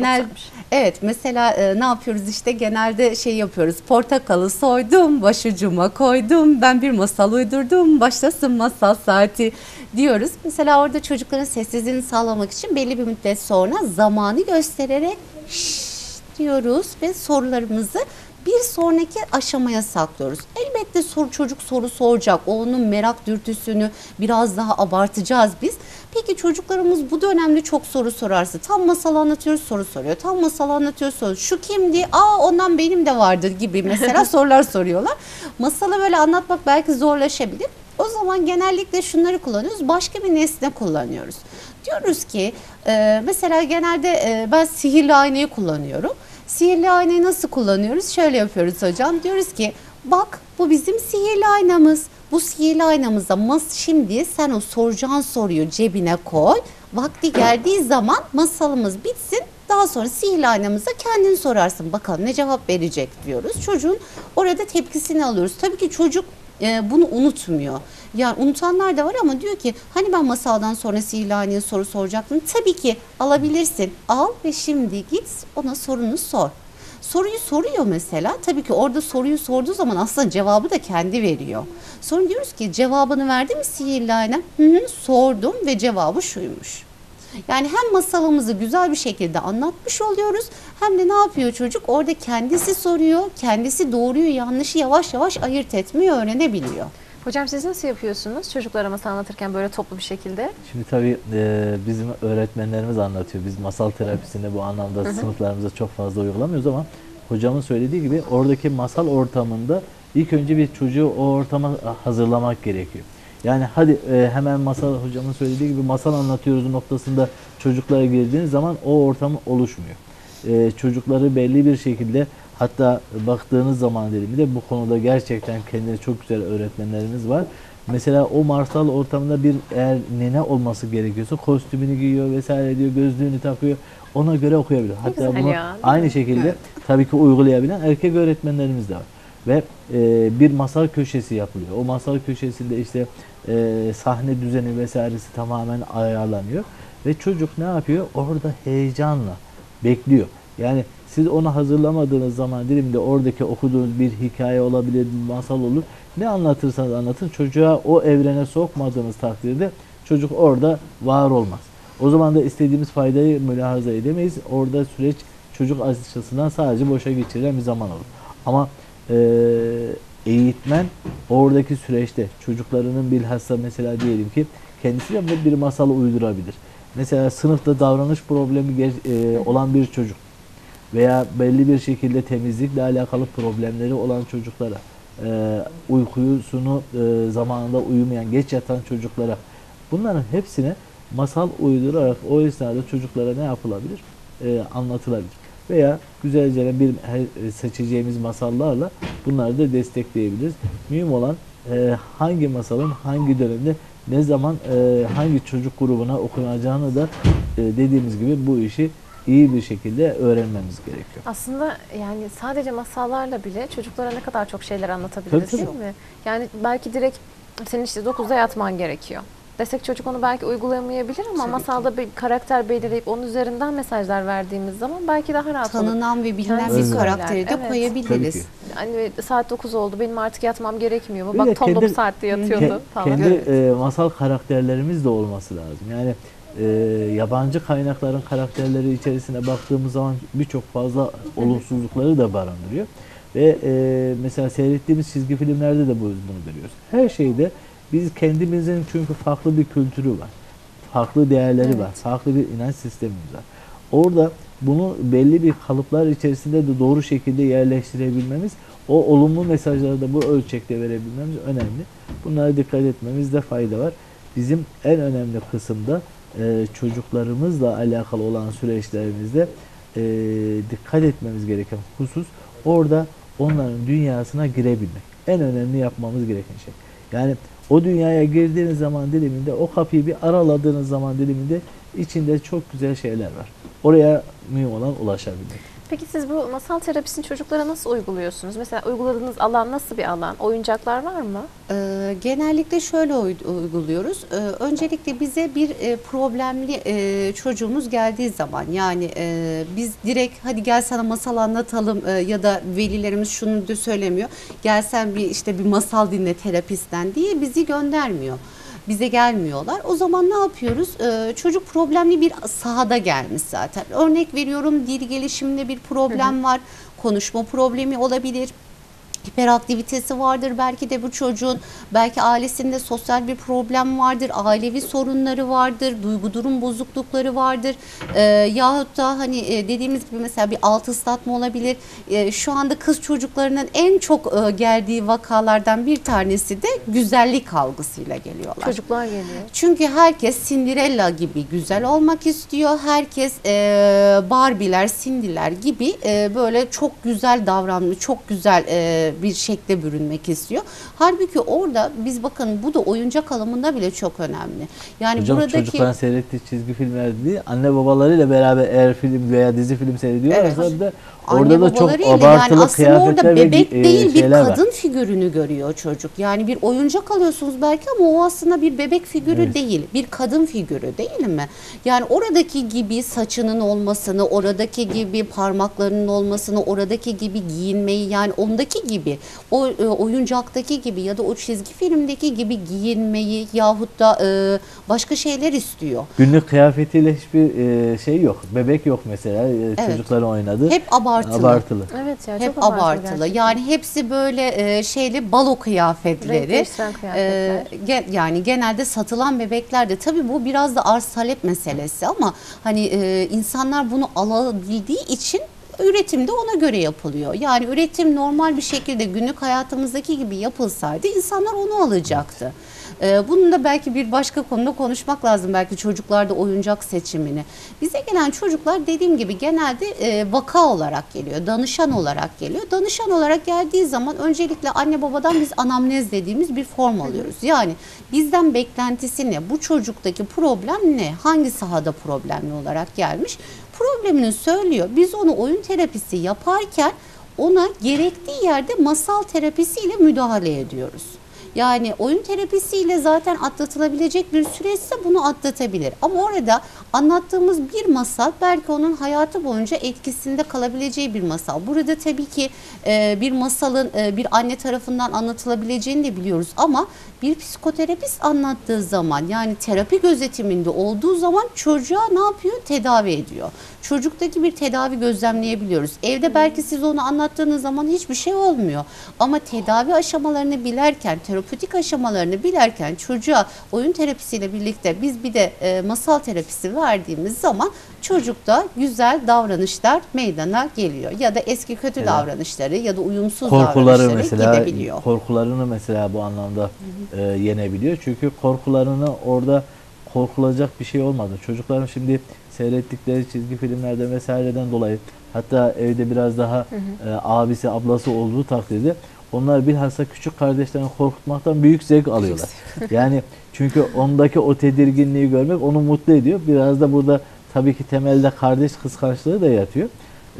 Evet mesela ne yapıyoruz işte genelde şey yapıyoruz. Portakalı soydum, başucuma koydum, ben bir masal uydurdum, başlasın masal saati diyoruz. Mesela orada çocukların sessizliğini sağlamak için belli bir müddet sonra zamanı göstererek diyoruz ve sorularımızı bir sonraki aşamaya saklıyoruz. Elbette çocuk soru soracak. Onun merak dürtüsünü biraz daha abartacağız biz. Peki çocuklarımız bu dönemde çok soru sorarsa tam masal anlatıyoruz soru soruyor. Tam masal anlatıyoruz soru. Şu kimdi? Ondan benim de vardır gibi mesela sorular soruyorlar. Masalı böyle anlatmak belki zorlaşabilir. O zaman genellikle şunları kullanıyoruz. Başka bir nesne kullanıyoruz. Diyoruz ki mesela genelde ben sihirli aynayı kullanıyorum. Sihirli aynayı nasıl kullanıyoruz? Şöyle yapıyoruz hocam. Diyoruz ki bak bu bizim sihirli aynamız. Bu sihirli aynamızda şimdi sen o soracağın soruyu cebine koy. Vakti geldiği zaman masalımız bitsin. Daha sonra sihirli aynamıza kendin sorarsın. Bakalım ne cevap verecek diyoruz. Çocuğun orada tepkisini alıyoruz. Tabii ki çocuk bunu unutmuyor. Yani unutanlar da var ama diyor ki hani ben masaldan sonra sihirli aynaya soru soracaktım. Tabii ki alabilirsin. Al ve şimdi git ona sorunu sor. Soruyu soruyor mesela. Tabii ki orada soruyu sorduğu zaman aslında cevabı da kendi veriyor. Sonra diyoruz ki cevabını verdi mi sihirli ayna? Sordum ve cevabı şuymuş. Yani hem masalımızı güzel bir şekilde anlatmış oluyoruz hem de ne yapıyor çocuk? Orada kendisi soruyor, kendisi doğruyu yanlışı yavaş yavaş ayırt etmeyi öğrenebiliyor. Hocam siz nasıl yapıyorsunuz çocuklara masal anlatırken böyle toplu bir şekilde? Şimdi tabii bizim öğretmenlerimiz anlatıyor. Biz masal terapisinde bu anlamda sınıflarımıza çok fazla uygulamıyoruz ama hocamın söylediği gibi oradaki masal ortamında ilk önce bir çocuğu o ortama hazırlamak gerekiyor. Yani hadi hemen masal, hocamın söylediği gibi masal anlatıyoruz noktasında çocuklara girdiğiniz zaman o ortam oluşmuyor. Çocukları belli bir şekilde, hatta baktığınız zaman diliminde bu konuda gerçekten kendine çok güzel öğretmenlerimiz var. Mesela o masal ortamında bir eğer nene olması gerekiyorsa kostümünü giyiyor vesaire diyor, gözlüğünü takıyor. Ona göre okuyabilir. Hatta güzel bunu ya, değil aynı mi? şekilde tabii ki uygulayabilen erkek öğretmenlerimiz de var. Ve bir masal köşesi yapılıyor. O masal köşesinde işte sahne düzeni vesairesi tamamen ayarlanıyor. Ve çocuk ne yapıyor? Orada heyecanla bekliyor. Yani siz onu hazırlamadığınız zaman dilimde oradaki okuduğunuz bir hikaye olabilir, bir masal olur. Ne anlatırsanız anlatın, çocuğa o evrene sokmadığınız takdirde çocuk orada var olmaz. O zaman da istediğimiz faydayı mülahaza edemeyiz. Orada süreç çocuk açısından sadece boşa geçirilen bir zaman olur. Ama eğitmen oradaki süreçte çocuklarının bilhassa mesela diyelim ki kendisi de bir masal uydurabilir. Mesela sınıfta davranış problemi olan bir çocuk veya belli bir şekilde temizlikle alakalı problemleri olan çocuklara, uykusunu zamanında uyumayan, geç yatan çocuklara, bunların hepsine masal uydurarak o esnada çocuklara ne yapılabilir? Anlatılabilir. Veya güzelce bir seçeceğimiz masallarla bunları da destekleyebiliriz. Mühim olan hangi masalın hangi dönemde ne zaman hangi çocuk grubuna okunacağını da dediğimiz gibi bu işi iyi bir şekilde öğrenmemiz gerekiyor. Aslında yani sadece masallarla bile çocuklara ne kadar çok şeyler anlatabiliriz, Tabii, değil mi? Yani belki direkt senin işte 9'da yatman gerekiyor desek çocuk onu belki uygulayamayabilir ama Tabii masalda bir karakter belirleyip onun üzerinden mesajlar verdiğimiz zaman belki daha rahat olur. Tanınan ve bilinen Kendisi bir söyler, karakteri de evet. Tabii koyabiliriz. ki. Hani saat 9 oldu, benim artık yatmam gerekmiyor mu? Bir Bak de Tom da bu kendi- saatte yatıyordu falan. Kendi masal karakterlerimiz de olması lazım. Yani yabancı kaynakların karakterleri içerisine baktığımız zaman birçok fazla olumsuzlukları da barındırıyor. Ve mesela seyrettiğimiz çizgi filmlerde de bunu görüyoruz. Her şeyde biz kendimizin, çünkü farklı bir kültürü var. Farklı değerleri var. Farklı bir inanç sistemimiz var. Orada bunu belli bir kalıplar içerisinde de doğru şekilde yerleştirebilmemiz, o olumlu mesajları da bu ölçekte verebilmemiz önemli. Bunlara dikkat etmemizde fayda var. Bizim en önemli kısımda çocuklarımızla alakalı olan süreçlerimizde dikkat etmemiz gereken husus orada onların dünyasına girebilmek. En önemli yapmamız gereken şey. Yani o dünyaya girdiğiniz zaman diliminde, o kapıyı bir araladığınız zaman diliminde içinde çok güzel şeyler var. Oraya mühim olan ulaşabilmek. Peki siz bu masal terapisini çocuklara nasıl uyguluyorsunuz? Mesela uyguladığınız alan nasıl bir alan? Oyuncaklar var mı? Genellikle şöyle uyguluyoruz. Öncelikle bize bir problemli çocuğumuz geldiği zaman, yani biz direkt hadi gel sana masal anlatalım ya da velilerimiz şunu da söylemiyor. Gel sen bir masal dinle terapistten diye bizi göndermiyor. Bize gelmiyorlar. O zaman ne yapıyoruz? Çocuk problemli bir sahada gelmiş zaten. Örnek veriyorum, dil gelişiminde bir problem var. Konuşma problemi olabilir. Hiperaktivitesi vardır belki de bu çocuğun, belki ailesinde sosyal bir problem vardır, ailevi sorunları vardır, duygu durum bozuklukları vardır, yahut da dediğimiz gibi mesela bir alt ıslatma olabilir. Şu anda kız çocuklarının en çok geldiği vakalardan bir tanesi de güzellik algısıyla geliyorlar. Çocuklar geliyor. Çünkü herkes Cinderella gibi güzel olmak istiyor. Herkes Barbie'ler, Cindy'ler gibi böyle çok güzel davranmış, çok güzel bir şekle bürünmek istiyor. Halbuki orada biz bakın, bu da oyuncak alımında bile çok önemli. Yani Hocam buradaki çocukların seyrettiği çizgi filmler değil, anne babalarıyla beraber eğer film veya dizi film seyrediyorlarsa Evet. da anne orada da çok babalarıyla, abartılı aslında orada kıyafetler bebek ve değil bir şeyler var. kadın figürünü görüyor çocuk. Yani bir oyuncak alıyorsunuz belki ama o aslında bir bebek figürü Evet. değil. Bir kadın figürü değil mi? Yani oradaki gibi saçının olmasını, oradaki gibi parmaklarının olmasını, oradaki gibi giyinmeyi, yani ondaki gibi, o oyuncaktaki gibi ya da o çizgi filmdeki gibi giyinmeyi yahut da başka şeyler istiyor. Günlük kıyafetiyle hiçbir şey yok. Bebek yok mesela. Çocukların oynadığı. Hep abartılı. Abartılı. Evet ya, Hep çok abartılı. abartılı. Yani hepsi böyle şeyli balo Renk kıyafetleri. değiştiren kıyafetler. Yani genelde satılan bebeklerde, tabii bu biraz da arz talep meselesi ama hani insanlar bunu alabildiği için Üretim de ona göre yapılıyor. Yani üretim normal bir şekilde günlük hayatımızdaki gibi yapılsaydı insanlar onu alacaktı. Bunun da belki bir başka konuda konuşmak lazım. Belki çocuklarda oyuncak seçimini. Bize gelen çocuklar dediğim gibi genelde vaka olarak geliyor. Danışan olarak geliyor. Danışan olarak geldiği zaman öncelikle anne babadan biz anamnez dediğimiz bir form alıyoruz. Yani bizden beklentisi ne? Bu çocuktaki problem ne? Hangi sahada problemli olarak gelmiş? Problemini söylüyor. Biz onu oyun terapisi yaparken ona gerektiği yerde masal terapisiyle müdahale ediyoruz. Yani oyun terapisiyle zaten atlatılabilecek bir süreçse bunu atlatabilir. Ama orada anlattığımız bir masal belki onun hayatı boyunca etkisinde kalabileceği bir masal. Burada tabii ki bir masalın bir anne tarafından anlatılabileceğini de biliyoruz. Ama bir psikoterapist anlattığı zaman, yani terapi gözetiminde olduğu zaman çocuğa ne yapıyor? Tedavi ediyor. Çocuktaki bir tedavi gözlemleyebiliyoruz. Evde belki siz onu anlattığınız zaman hiçbir şey olmuyor. Ama tedavi aşamalarını bilerken, terapötik aşamalarını bilerken çocuğa oyun terapisiyle birlikte biz bir de masal terapisi verdiğimiz zaman çocukta güzel davranışlar meydana geliyor. Ya da eski kötü davranışları ya da uyumsuz davranışları gidebiliyor. Korkularını mesela bu anlamda yenebiliyor. Çünkü korkularını orada korkulacak bir şey olmadı. Çocukların şimdi seyrettikleri çizgi filmlerden vesaireden dolayı, hatta evde biraz daha abisi ablası olduğu takdirde onlar bilhassa küçük kardeşlerini korkutmaktan büyük zevk alıyorlar. Yani çünkü ondaki o tedirginliği görmek onu mutlu ediyor. Biraz da burada tabii ki temelde kardeş kıskançlığı da yatıyor.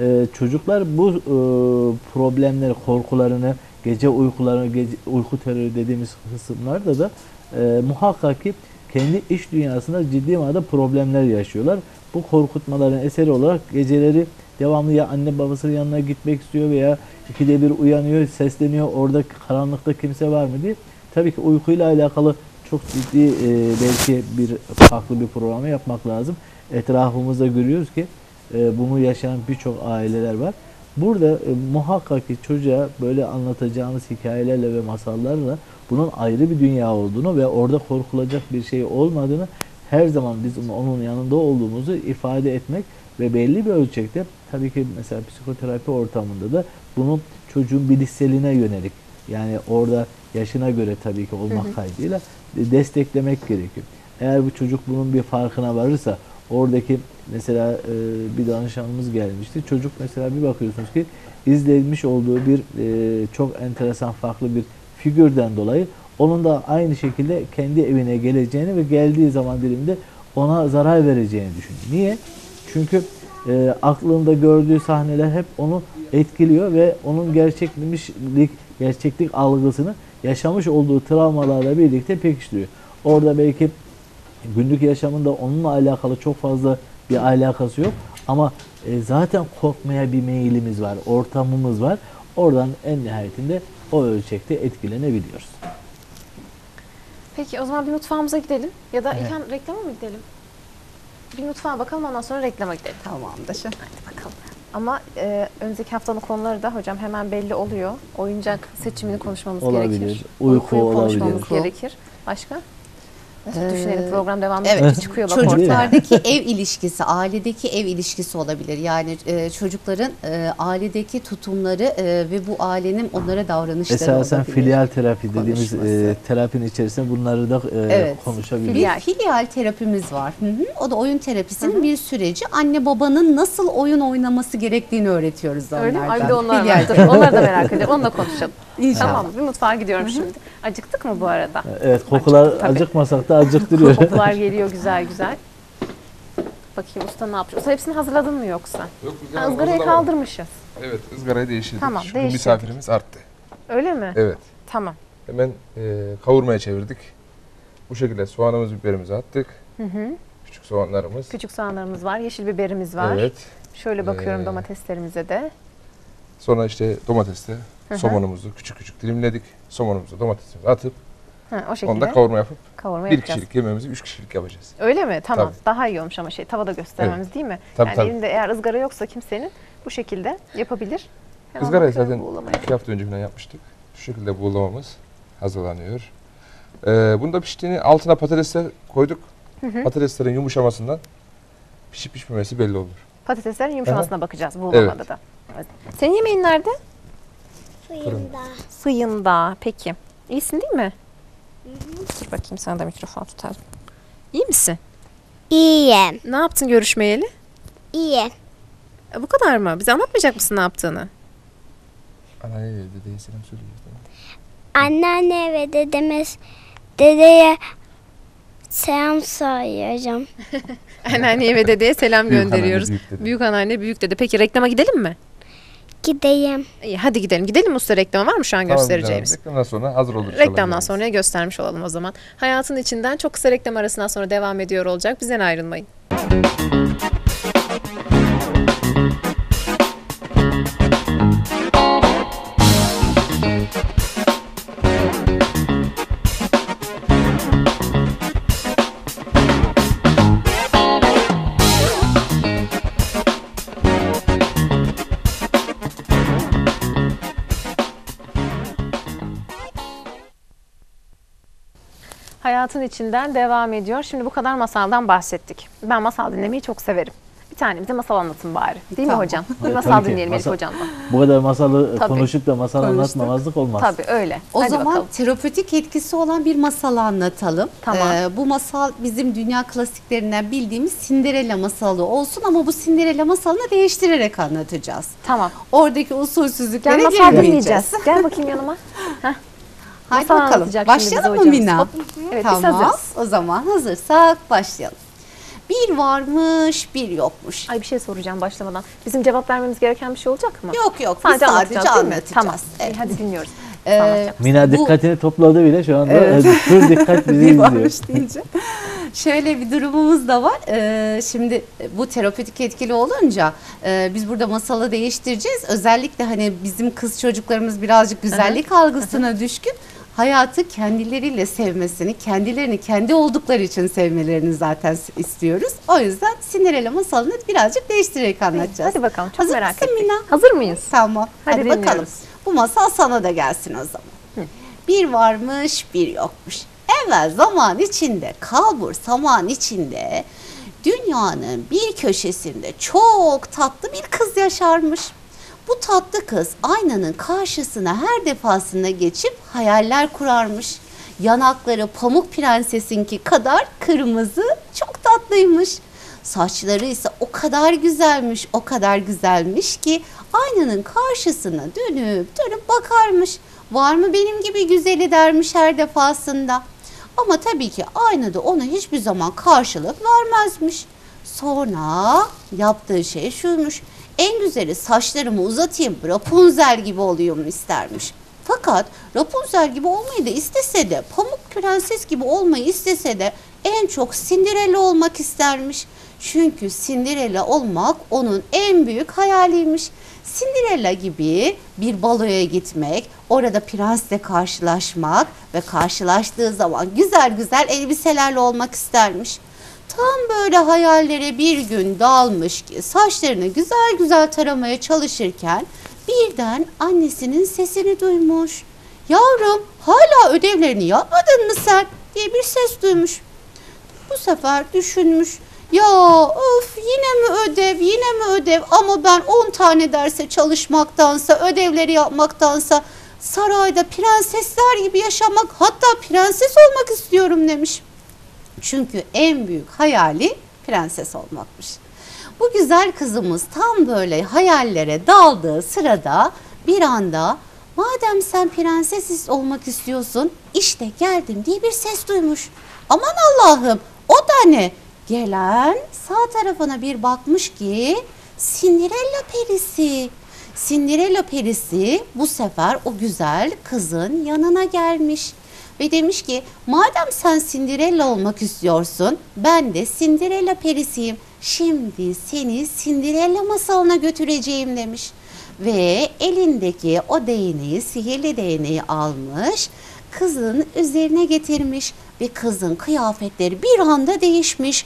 Çocuklar bu problemleri, korkularını, gece uykularını, uyku terörü dediğimiz kısımlarda da muhakkak ki kendi iç dünyasında ciddi manada problemler yaşıyorlar. Bu korkutmaların eseri olarak geceleri devamlı ya anne babasının yanına gitmek istiyor veya ikide bir uyanıyor, sesleniyor, orada karanlıkta kimse var mı diye. Tabii ki uykuyla alakalı çok ciddi belki bir farklı bir programı yapmak lazım. Etrafımızda görüyoruz ki bunu yaşayan birçok aileler var. Burada muhakkak ki çocuğa böyle anlatacağımız hikayelerle ve masallarla bunun ayrı bir dünya olduğunu ve orada korkulacak bir şey olmadığını her zaman biz onun yanında olduğumuzu ifade etmek ve belli bir ölçekte tabii ki mesela psikoterapi ortamında da bunu çocuğun bilişseline yönelik, yani orada yaşına göre tabii ki olmak kaydıyla desteklemek gerekiyor. Eğer bu çocuk bunun bir farkına varırsa, oradaki mesela bir danışanımız gelmişti. Çocuk mesela bir bakıyorsunuz ki izlenmiş olduğu bir çok enteresan farklı bir figürden dolayı onun da aynı şekilde kendi evine geleceğini ve geldiği zaman dilimde ona zarar vereceğini düşünüyor. Niye? Çünkü aklında gördüğü sahneler hep onu etkiliyor ve onun gerçeklik algısını yaşamış olduğu travmalarla birlikte pekiştiriyor. Orada belki günlük yaşamında onunla alakalı çok fazla bir alakası yok ama zaten korkmaya bir meyilimiz var, ortamımız var. Oradan en nihayetinde o ölçekte etkilenebiliyoruz. Peki o zaman bir mutfağımıza gidelim ya da İlhan reklama mı gidelim? Bir mutfağa bakalım, ondan sonra reklama gidelim. Tamamdır. Hadi bakalım. Ama önümüzdeki haftanın konuları da hocam hemen belli oluyor. Oyuncak seçimini konuşmamız gerekir. Uyku olabilir. Konuşmamız gerekir. Başka? Nasıl düşünelim? Program devamlı çıkıyor. Çocuklardaki ev ilişkisi, ailedeki ev ilişkisi olabilir. Yani çocukların ailedeki tutumları ve bu ailenin onlara davranışları esasen olabilir. Filial terapi dediğimiz terapinin içerisinde bunları da konuşabiliriz. Bir filial terapimiz var. O da oyun terapisinin bir süreci. Anne babanın nasıl oyun oynaması gerektiğini öğretiyoruz onlardan. Öyle mi? Ay bir de onlar da merak ediyorum. Onunla konuşalım. İnşallah. Tamam, bir mutfağa gidiyorum şimdi. Acıktık mı bu arada? Evet, kokular acıkmasak da acıktırıyor. Kokular geliyor güzel güzel. Bakayım usta ne yapıyor? Usta hepsini hazırladın mı yoksa? Yok, Izgarayı kaldırmışız. Evet, ızgarayı değiştirdik. Tamam, Çünkü değiştirdik. misafirimiz arttı. Öyle mi? Evet. Tamam. Hemen kavurmaya çevirdik. Bu şekilde soğanımızı, biberimizi attık. Küçük soğanlarımız. Küçük soğanlarımız var, yeşil biberimiz var. Evet. Şöyle bakıyorum domateslerimize de. Sonra işte domatesle somonumuzu küçük küçük dilimledik. Somonumuzu, domatesimizi atıp O şekilde onda kavurma yapıp kavurma bir yapacağız. kişilik yemeğimizi 3 kişilik yapacağız. Öyle mi? Tamam. Tabii. Daha iyi olmuş ama tavada göstermemiz değil mi? Tabii, yani tabii. elinde eğer ızgara yoksa kimsenin bu şekilde yapabilir. Hemen Izgarayı bakıyorum zaten buğulamaya. 2 hafta önce falan yapmıştık. Şu şekilde buğulamamız hazırlanıyor. Bunda piştiğini altına patatesler koyduk. Patateslerin yumuşamasından pişip pişmemesi belli olur. Patateslerin yumuşamasına bakacağız buğulamada da. Evet. Senin yemeğin nerede? Fırında. Fırında. Peki. İyisin değil mi? Dur bakayım, sana da mikrofon tutalım. İyi misin? İyiyim. Ne yaptın görüşmeyeli? İyi. Bu kadar mı? Bize anlatmayacak mısın ne yaptığını? Anneanne dedeye selam söylüyor. Anneanne ve dedeye selam söyleyeceğim. Anneanneye ve dedeye selam Büyük anneanne, gönderiyoruz. büyük dede. Büyük anneanne, büyük dede. Peki reklama gidelim mi? Gideyim. İyi, hadi gidelim. Gidelim usta, reklama var mı şu an göstereceğimiz? Reklamdan sonra hazır olur. inşallah Reklamdan yemeğimiz. sonra göstermiş olalım o zaman. Hayatın içinden çok kısa reklam arasından sonra devam ediyor olacak. Bizden ayrılmayın. Hayatın içinden devam ediyor. Şimdi bu kadar masaldan bahsettik. Ben masal dinlemeyi çok severim. Bir tanemize masal anlatın bari. Değil mi Tamam. hocam? Bir Tabii masal ki. dinleyelim Elif Masal- hocamdan. Bu kadar masalı Tabii. konuşup da masal Konuştuk. anlatmamazlık olmaz. Tabii öyle. O Hadi zaman bakalım. terapötik etkisi olan bir masalı anlatalım. Tamam. Bu masal bizim dünya klasiklerinden bildiğimiz Cinderella masalı olsun ama bu Cinderella masalını değiştirerek anlatacağız. Tamam. Oradaki usulsüzlüklere Gel masal girmeyeceğiz. dinleyeceğiz. Gel bakayım yanıma. Hadi Masal bakalım. anlatacak şimdi bize Başlayalım mı hocamız. Mina? Hop. Evet, biz Tamam. hazırız. O zaman hazırsak başlayalım. Bir varmış, bir yokmuş. Ay, bir şey soracağım başlamadan. Bizim cevap vermemiz gereken bir şey olacak mı? Yok yok, biz sadece anlatacağız, değil mi? anlatacağız. Tamam. Evet. İyi, hadi dinliyoruz. Ee, Mina bu- dikkatini topladı bile şu anda. Evet. Pür dikkat bizi bir izliyor. varmış deyince. Şöyle bir durumumuz da var. Şimdi bu terapötik etkili olunca biz burada masalı değiştireceğiz. Özellikle hani bizim kız çocuklarımız birazcık güzellik algısına düşkün. Hayatı kendileriyle sevmesini, kendilerini kendi oldukları için sevmelerini zaten istiyoruz. O yüzden Cinderella masalını birazcık değiştirerek anlatacağız. Hadi bakalım, çok Hazır merak mısın ettik. Mina? Hazır mıyız? Tamam. Hadi Hadi bakalım. dinliyoruz. Bu masal sana da gelsin o zaman. Bir varmış, bir yokmuş. Evvel zaman içinde, kalbur saman içinde, dünyanın bir köşesinde çok tatlı bir kız yaşarmış. Bu tatlı kız aynanın karşısına her defasında geçip hayaller kurarmış. Yanakları Pamuk Prenses'inki kadar kırmızı, çok tatlıymış. Saçları ise o kadar güzelmiş, o kadar güzelmiş ki aynanın karşısına dönüp dönüp bakarmış. Var mı benim gibi güzeli dermiş her defasında. Ama tabii ki aynada ona hiçbir zaman karşılık vermezmiş. Sonra yaptığı şey şuymuş. En güzeli saçlarımı uzatayım, Rapunzel gibi olayım istermiş. Fakat Rapunzel gibi olmayı da istese de, Pamuk Prenses gibi olmayı istese de en çok Cinderella olmak istermiş. Çünkü Cinderella olmak onun en büyük hayaliymiş. Cinderella gibi bir baloya gitmek, orada prensle karşılaşmak ve karşılaştığı zaman güzel güzel elbiselerle olmak istermiş. Tam böyle hayallere bir gün dalmış ki saçlarını güzel güzel taramaya çalışırken birden annesinin sesini duymuş. Yavrum, hala ödevlerini yapmadın mı sen diye bir ses duymuş. Bu sefer düşünmüş. Ya öf, yine mi ödev, yine mi ödev, ama ben 10 tane derse çalışmaktansa, ödevleri yapmaktansa sarayda prensesler gibi yaşamak, hatta prenses olmak istiyorum demiş. Çünkü en büyük hayali prenses olmakmış. Bu güzel kızımız tam böyle hayallere daldığı sırada bir anda madem sen prenses olmak istiyorsun, işte geldim diye bir ses duymuş. Aman Allah'ım, o da ne? Gelen sağ tarafına bir bakmış ki Cinderella perisi. Cinderella perisi bu sefer o güzel kızın yanına gelmiş. Ve demiş ki madem sen Cinderella olmak istiyorsun, ben de Cinderella perisiyim. Şimdi seni Cinderella masalına götüreceğim demiş. Ve elindeki o değneği, sihirli değneği almış, kızın üzerine getirmiş. Ve kızın kıyafetleri bir anda değişmiş.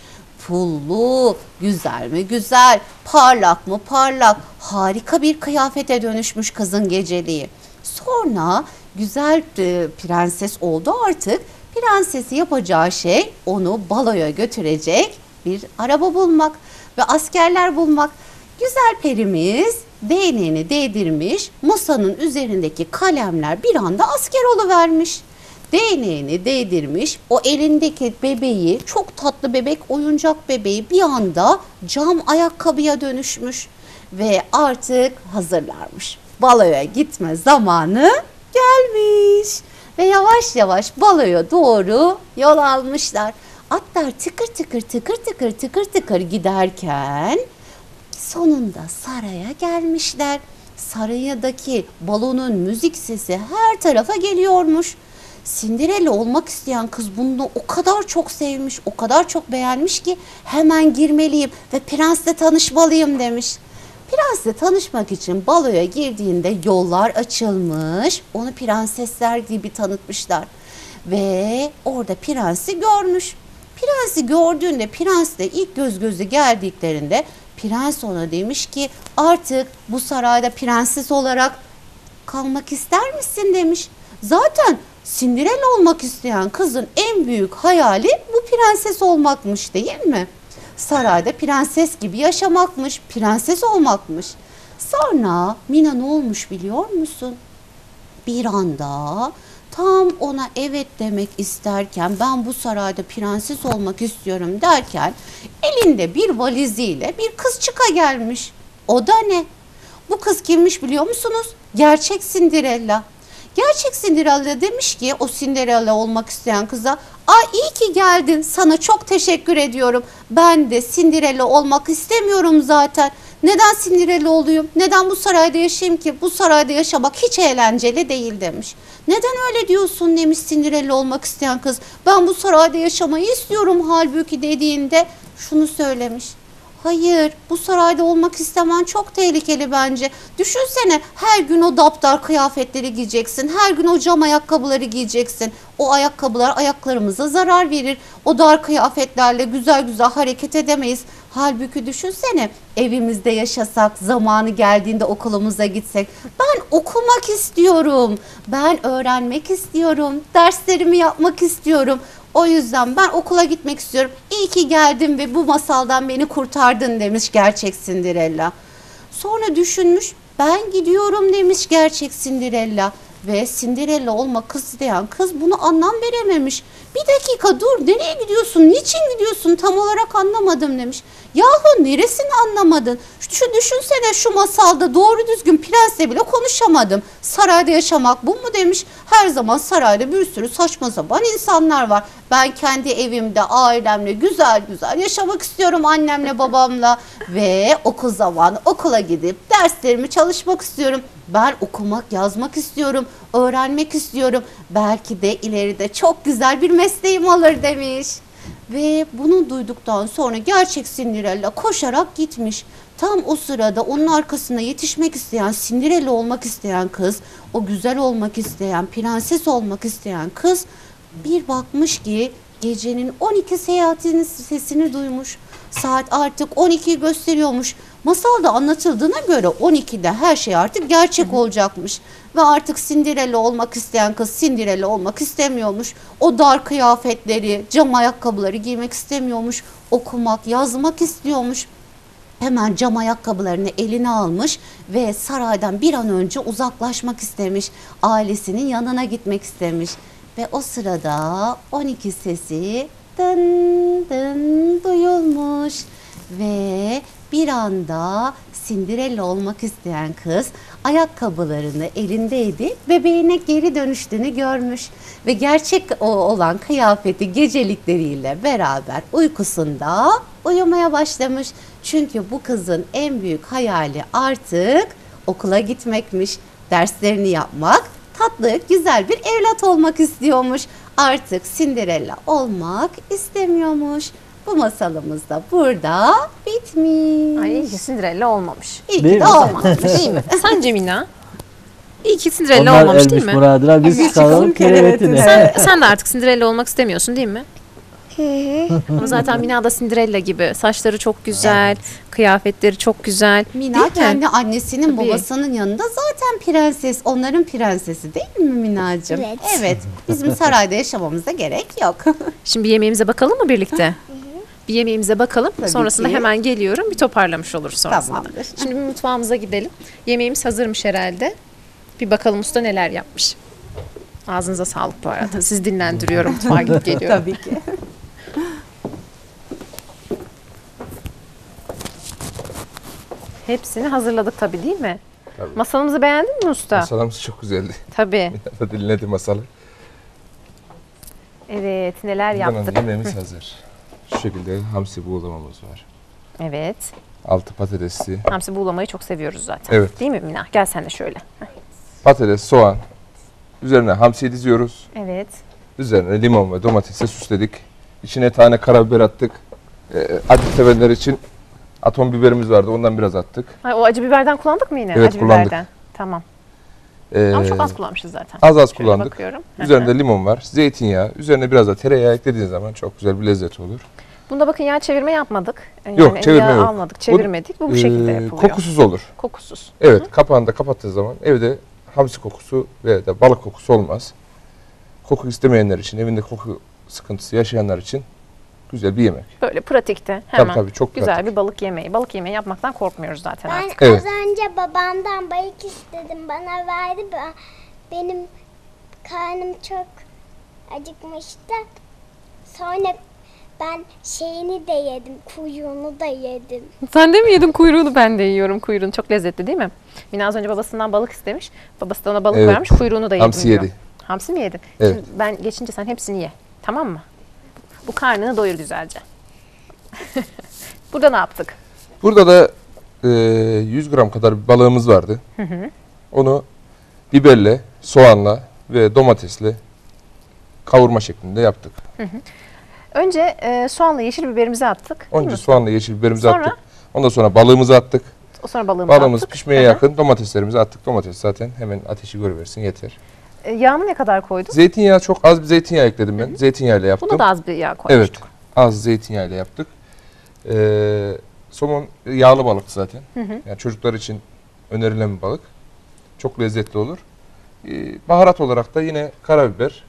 Pullu, güzel mi güzel, parlak mı parlak, harika bir kıyafete dönüşmüş kızın geceliği. Sonra güzel prenses oldu artık. Prensesi yapacağı şey onu baloya götürecek bir araba bulmak ve askerler bulmak. Güzel perimiz değneğini değdirmiş, masanın üzerindeki kalemler bir anda asker oluvermiş. Değneğini değdirmiş, o elindeki bebeği, çok tatlı bebek, oyuncak bebeği bir anda cam ayakkabıya dönüşmüş. Ve artık hazırlarmış. Baloya gitme zamanı gelmiş. Ve yavaş yavaş baloya doğru yol almışlar. Atlar tıkır tıkır tıkır tıkır tıkır tıkır giderken sonunda saraya gelmişler. Sarayadaki balonun müzik sesi her tarafa geliyormuş. Cinderella olmak isteyen kız bunu o kadar çok sevmiş, o kadar çok beğenmiş ki hemen girmeliyim ve prensle tanışmalıyım demiş. Prensle tanışmak için baloya girdiğinde yollar açılmış, onu prensesler gibi tanıtmışlar. Ve orada prensi görmüş. Prensi gördüğünde, prensle ilk göz göze geldiklerinde prens ona demiş ki artık bu sarayda prenses olarak kalmak ister misin demiş. Zaten Cinderella olmak isteyen kızın en büyük hayali bu prenses olmakmış değil mi? Sarayda prenses gibi yaşamakmış, prenses olmakmış. Sonra Mina ne olmuş biliyor musun? Bir anda tam ona evet demek isterken ben bu sarayda prenses olmak istiyorum derken elinde bir valiziyle bir kız çıka gelmiş. O da ne? Bu kız kimmiş biliyor musunuz? Gerçek Cinderella. Gerçek Cinderella demiş ki o Cinderella olmak isteyen kıza, "Ay iyi ki geldin, sana çok teşekkür ediyorum. Ben de Cinderella olmak istemiyorum zaten. Neden Cinderella olayım? Neden bu sarayda yaşayayım ki? Bu sarayda yaşamak hiç eğlenceli değil." demiş. "Neden öyle diyorsun?" demiş Cinderella olmak isteyen kız. "Ben bu sarayda yaşamayı istiyorum halbuki" dediğinde şunu söylemiş. "Hayır, bu sarayda olmak istemen çok tehlikeli bence. Düşünsene her gün o daptar kıyafetleri giyeceksin. Her gün o cam ayakkabıları giyeceksin. O ayakkabılar ayaklarımıza zarar verir. O dar kıyafetlerle güzel güzel hareket edemeyiz. Halbuki düşünsene evimizde yaşasak, zamanı geldiğinde okulumuza gitsek. Ben okumak istiyorum. Ben öğrenmek istiyorum. Derslerimi yapmak istiyorum. O yüzden ben okula gitmek istiyorum. İyi ki geldin ve bu masaldan beni kurtardın" demiş gerçek Cinderella. Sonra düşünmüş, "Ben gidiyorum" demiş gerçek Cinderella. Ve Cinderella olmak isteyen kız bunu anlam verememiş. "Bir dakika dur, nereye gidiyorsun, niçin gidiyorsun, tam olarak anlamadım" demiş. "Yahu neresini anlamadın? Şu düşünsene, şu masalda doğru düzgün prensle bile konuşamadım. Sarayda yaşamak bu mu" demiş. "Her zaman sarayda bir sürü saçma sapan insanlar var. Ben kendi evimde ailemle güzel güzel yaşamak istiyorum, annemle babamla ve okul zamanı okula gidip derslerimi çalışmak istiyorum. Ben okumak, yazmak istiyorum, öğrenmek istiyorum. Belki de ileride çok güzel bir mesleğim olur" demiş. Ve bunu duyduktan sonra gerçek Cinderella koşarak gitmiş. Tam o sırada onun arkasına yetişmek isteyen, Cinderella olmak isteyen kız, o güzel olmak isteyen, prenses olmak isteyen kız bir bakmış ki gecenin 12 seyahatinin sesini duymuş. Saat artık 12'yi gösteriyormuş. Masalda anlatıldığına göre 12'de her şey artık gerçek olacakmış. Ve artık Cinderella olmak isteyen kız Cinderella olmak istemiyormuş. O dar kıyafetleri, cam ayakkabıları giymek istemiyormuş. Okumak, yazmak istiyormuş. Hemen cam ayakkabılarını eline almış ve saraydan bir an önce uzaklaşmak istemiş. Ailesinin yanına gitmek istemiş. Ve o sırada 12 sesi dın dın duyulmuş. Ve bir anda Cinderella olmak isteyen kız ayakkabılarını elindeydi, bebeğine geri dönüştüğünü görmüş. Ve gerçek olan kıyafeti gecelikleriyle beraber uykusunda uyumaya başlamış. Çünkü bu kızın en büyük hayali artık okula gitmekmiş, derslerini yapmak, tatlı, güzel bir evlat olmak istiyormuş. Artık Cinderella olmak istemiyormuş. Bu masalımız da burada bitmiş. Ay iyi ki Cinderella olmamış. İyi Değil ki de mi? olmamış. Değil mi? Sence Mina? İyi ki Cinderella Onlar olmamış değil ermiş mi? muradıra, biz Biz çıkalım çıkalım kerevetine. Sen de artık Cinderella olmak istemiyorsun değil mi? Ama zaten Mina da Cinderella gibi. Saçları çok güzel, kıyafetleri çok güzel. Mina Değil mi? kendi annesinin Tabii. babasının yanında zaten prenses. Onların prensesi değil mi Minacığım? Evet. Evet. Bizim sarayda yaşamamıza gerek yok. Şimdi bir yemeğimize bakalım mı birlikte? Bir yemeğimize bakalım. Tabii Sonrasında ki. hemen geliyorum. Bir toparlamış oluruz sonrasında. Tamamdır. Şimdi bir mutfağımıza gidelim. Yemeğimiz hazırmış herhalde. Bir bakalım usta neler yapmış. Ağzınıza sağlık bu arada. Siz dinlendiriyorum. Mutfağa gidip geliyorum. Tabii ki. Hepsini hazırladık tabii değil mi? Tabii. Masalımızı beğendin mi usta? Masalamız çok güzeldi. Tabii. Dinledi masalı. Evet, neler Buradan yaptık? yemeğimiz hazır. Şu şekilde hamsi buğulamamız var. Evet. Altı patatesli. Hamsi buğulamayı çok seviyoruz zaten. Evet. Değil mi Mina? Gel sen de şöyle. Patates, soğan. Üzerine hamsiyi diziyoruz. Evet. Üzerine limon ve domatesle süsledik. İçine tane karabiber attık. Acı sevenler için atom biberimiz vardı. Ondan biraz attık. Ha, o acı biberden kullandık mı yine? Evet, acı kullandık. biberden. Tamam. Ee, Ama çok az kullanmışız zaten. Az Şöyle kullandık. bakıyorum. Üzerinde limon var, zeytinyağı. Üzerine biraz da tereyağı eklediğiniz zaman çok güzel bir lezzet olur. Bunda bakın yağ çevirme yapmadık. Yok, çevirme yağ yok. almadık, çevirmedik. Bu şekilde yapılıyor. Kokusuz olur. Kokusuz. Evet, kapağını da kapattığı zaman evde hamsi kokusu ve de balık kokusu olmaz. Koku istemeyenler için, evinde koku sıkıntısı yaşayanlar için güzel bir yemek. Böyle pratikte hemen Tabii çok güzel pratik. bir balık yemeği. Balık yemeği yapmaktan korkmuyoruz zaten Ben artık. Evet. az önce babamdan balık istedim. Bana verdi. Benim karnım çok acıkmıştı. Sonra ben şeyini de yedim. Kuyruğunu da yedim. Sen de mi yedin kuyruğunu? Ben de yiyorum kuyruğunu. Çok lezzetli değil mi? Mina az önce babasından balık istemiş. Babası da ona balık Evet. vermiş. Kuyruğunu da yedim Hamsi diyor. yedi. Hamsi mi yedin? Evet. Şimdi ben geçince sen hepsini ye. Tamam mı? Bu karnını doyur güzelce. Burada ne yaptık? Burada da 100 gram kadar bir balığımız vardı. Onu biberle, soğanla ve domatesle kavurma şeklinde yaptık. Önce soğanla yeşil biberimizi attık. değil Önce mi? soğanla yeşil biberimizi Sonra? attık. Ondan sonra balığımızı attık. Sonra balığımızı Balığımız attık. pişmeye Hı hı. yakın domateslerimizi attık. Domates zaten hemen ateşi görüversin yeter. Yağını ne kadar koyduk? Zeytinyağı çok az bir zeytinyağı ekledim ben. Zeytinyağıyla yaptım. Buna da az bir yağ Evet. koymuştuk. Az zeytinyağıyla yaptık. Somon yağlı balık zaten. Yani çocuklar için önerilen bir balık. Çok lezzetli olur. Baharat olarak da yine karabiber,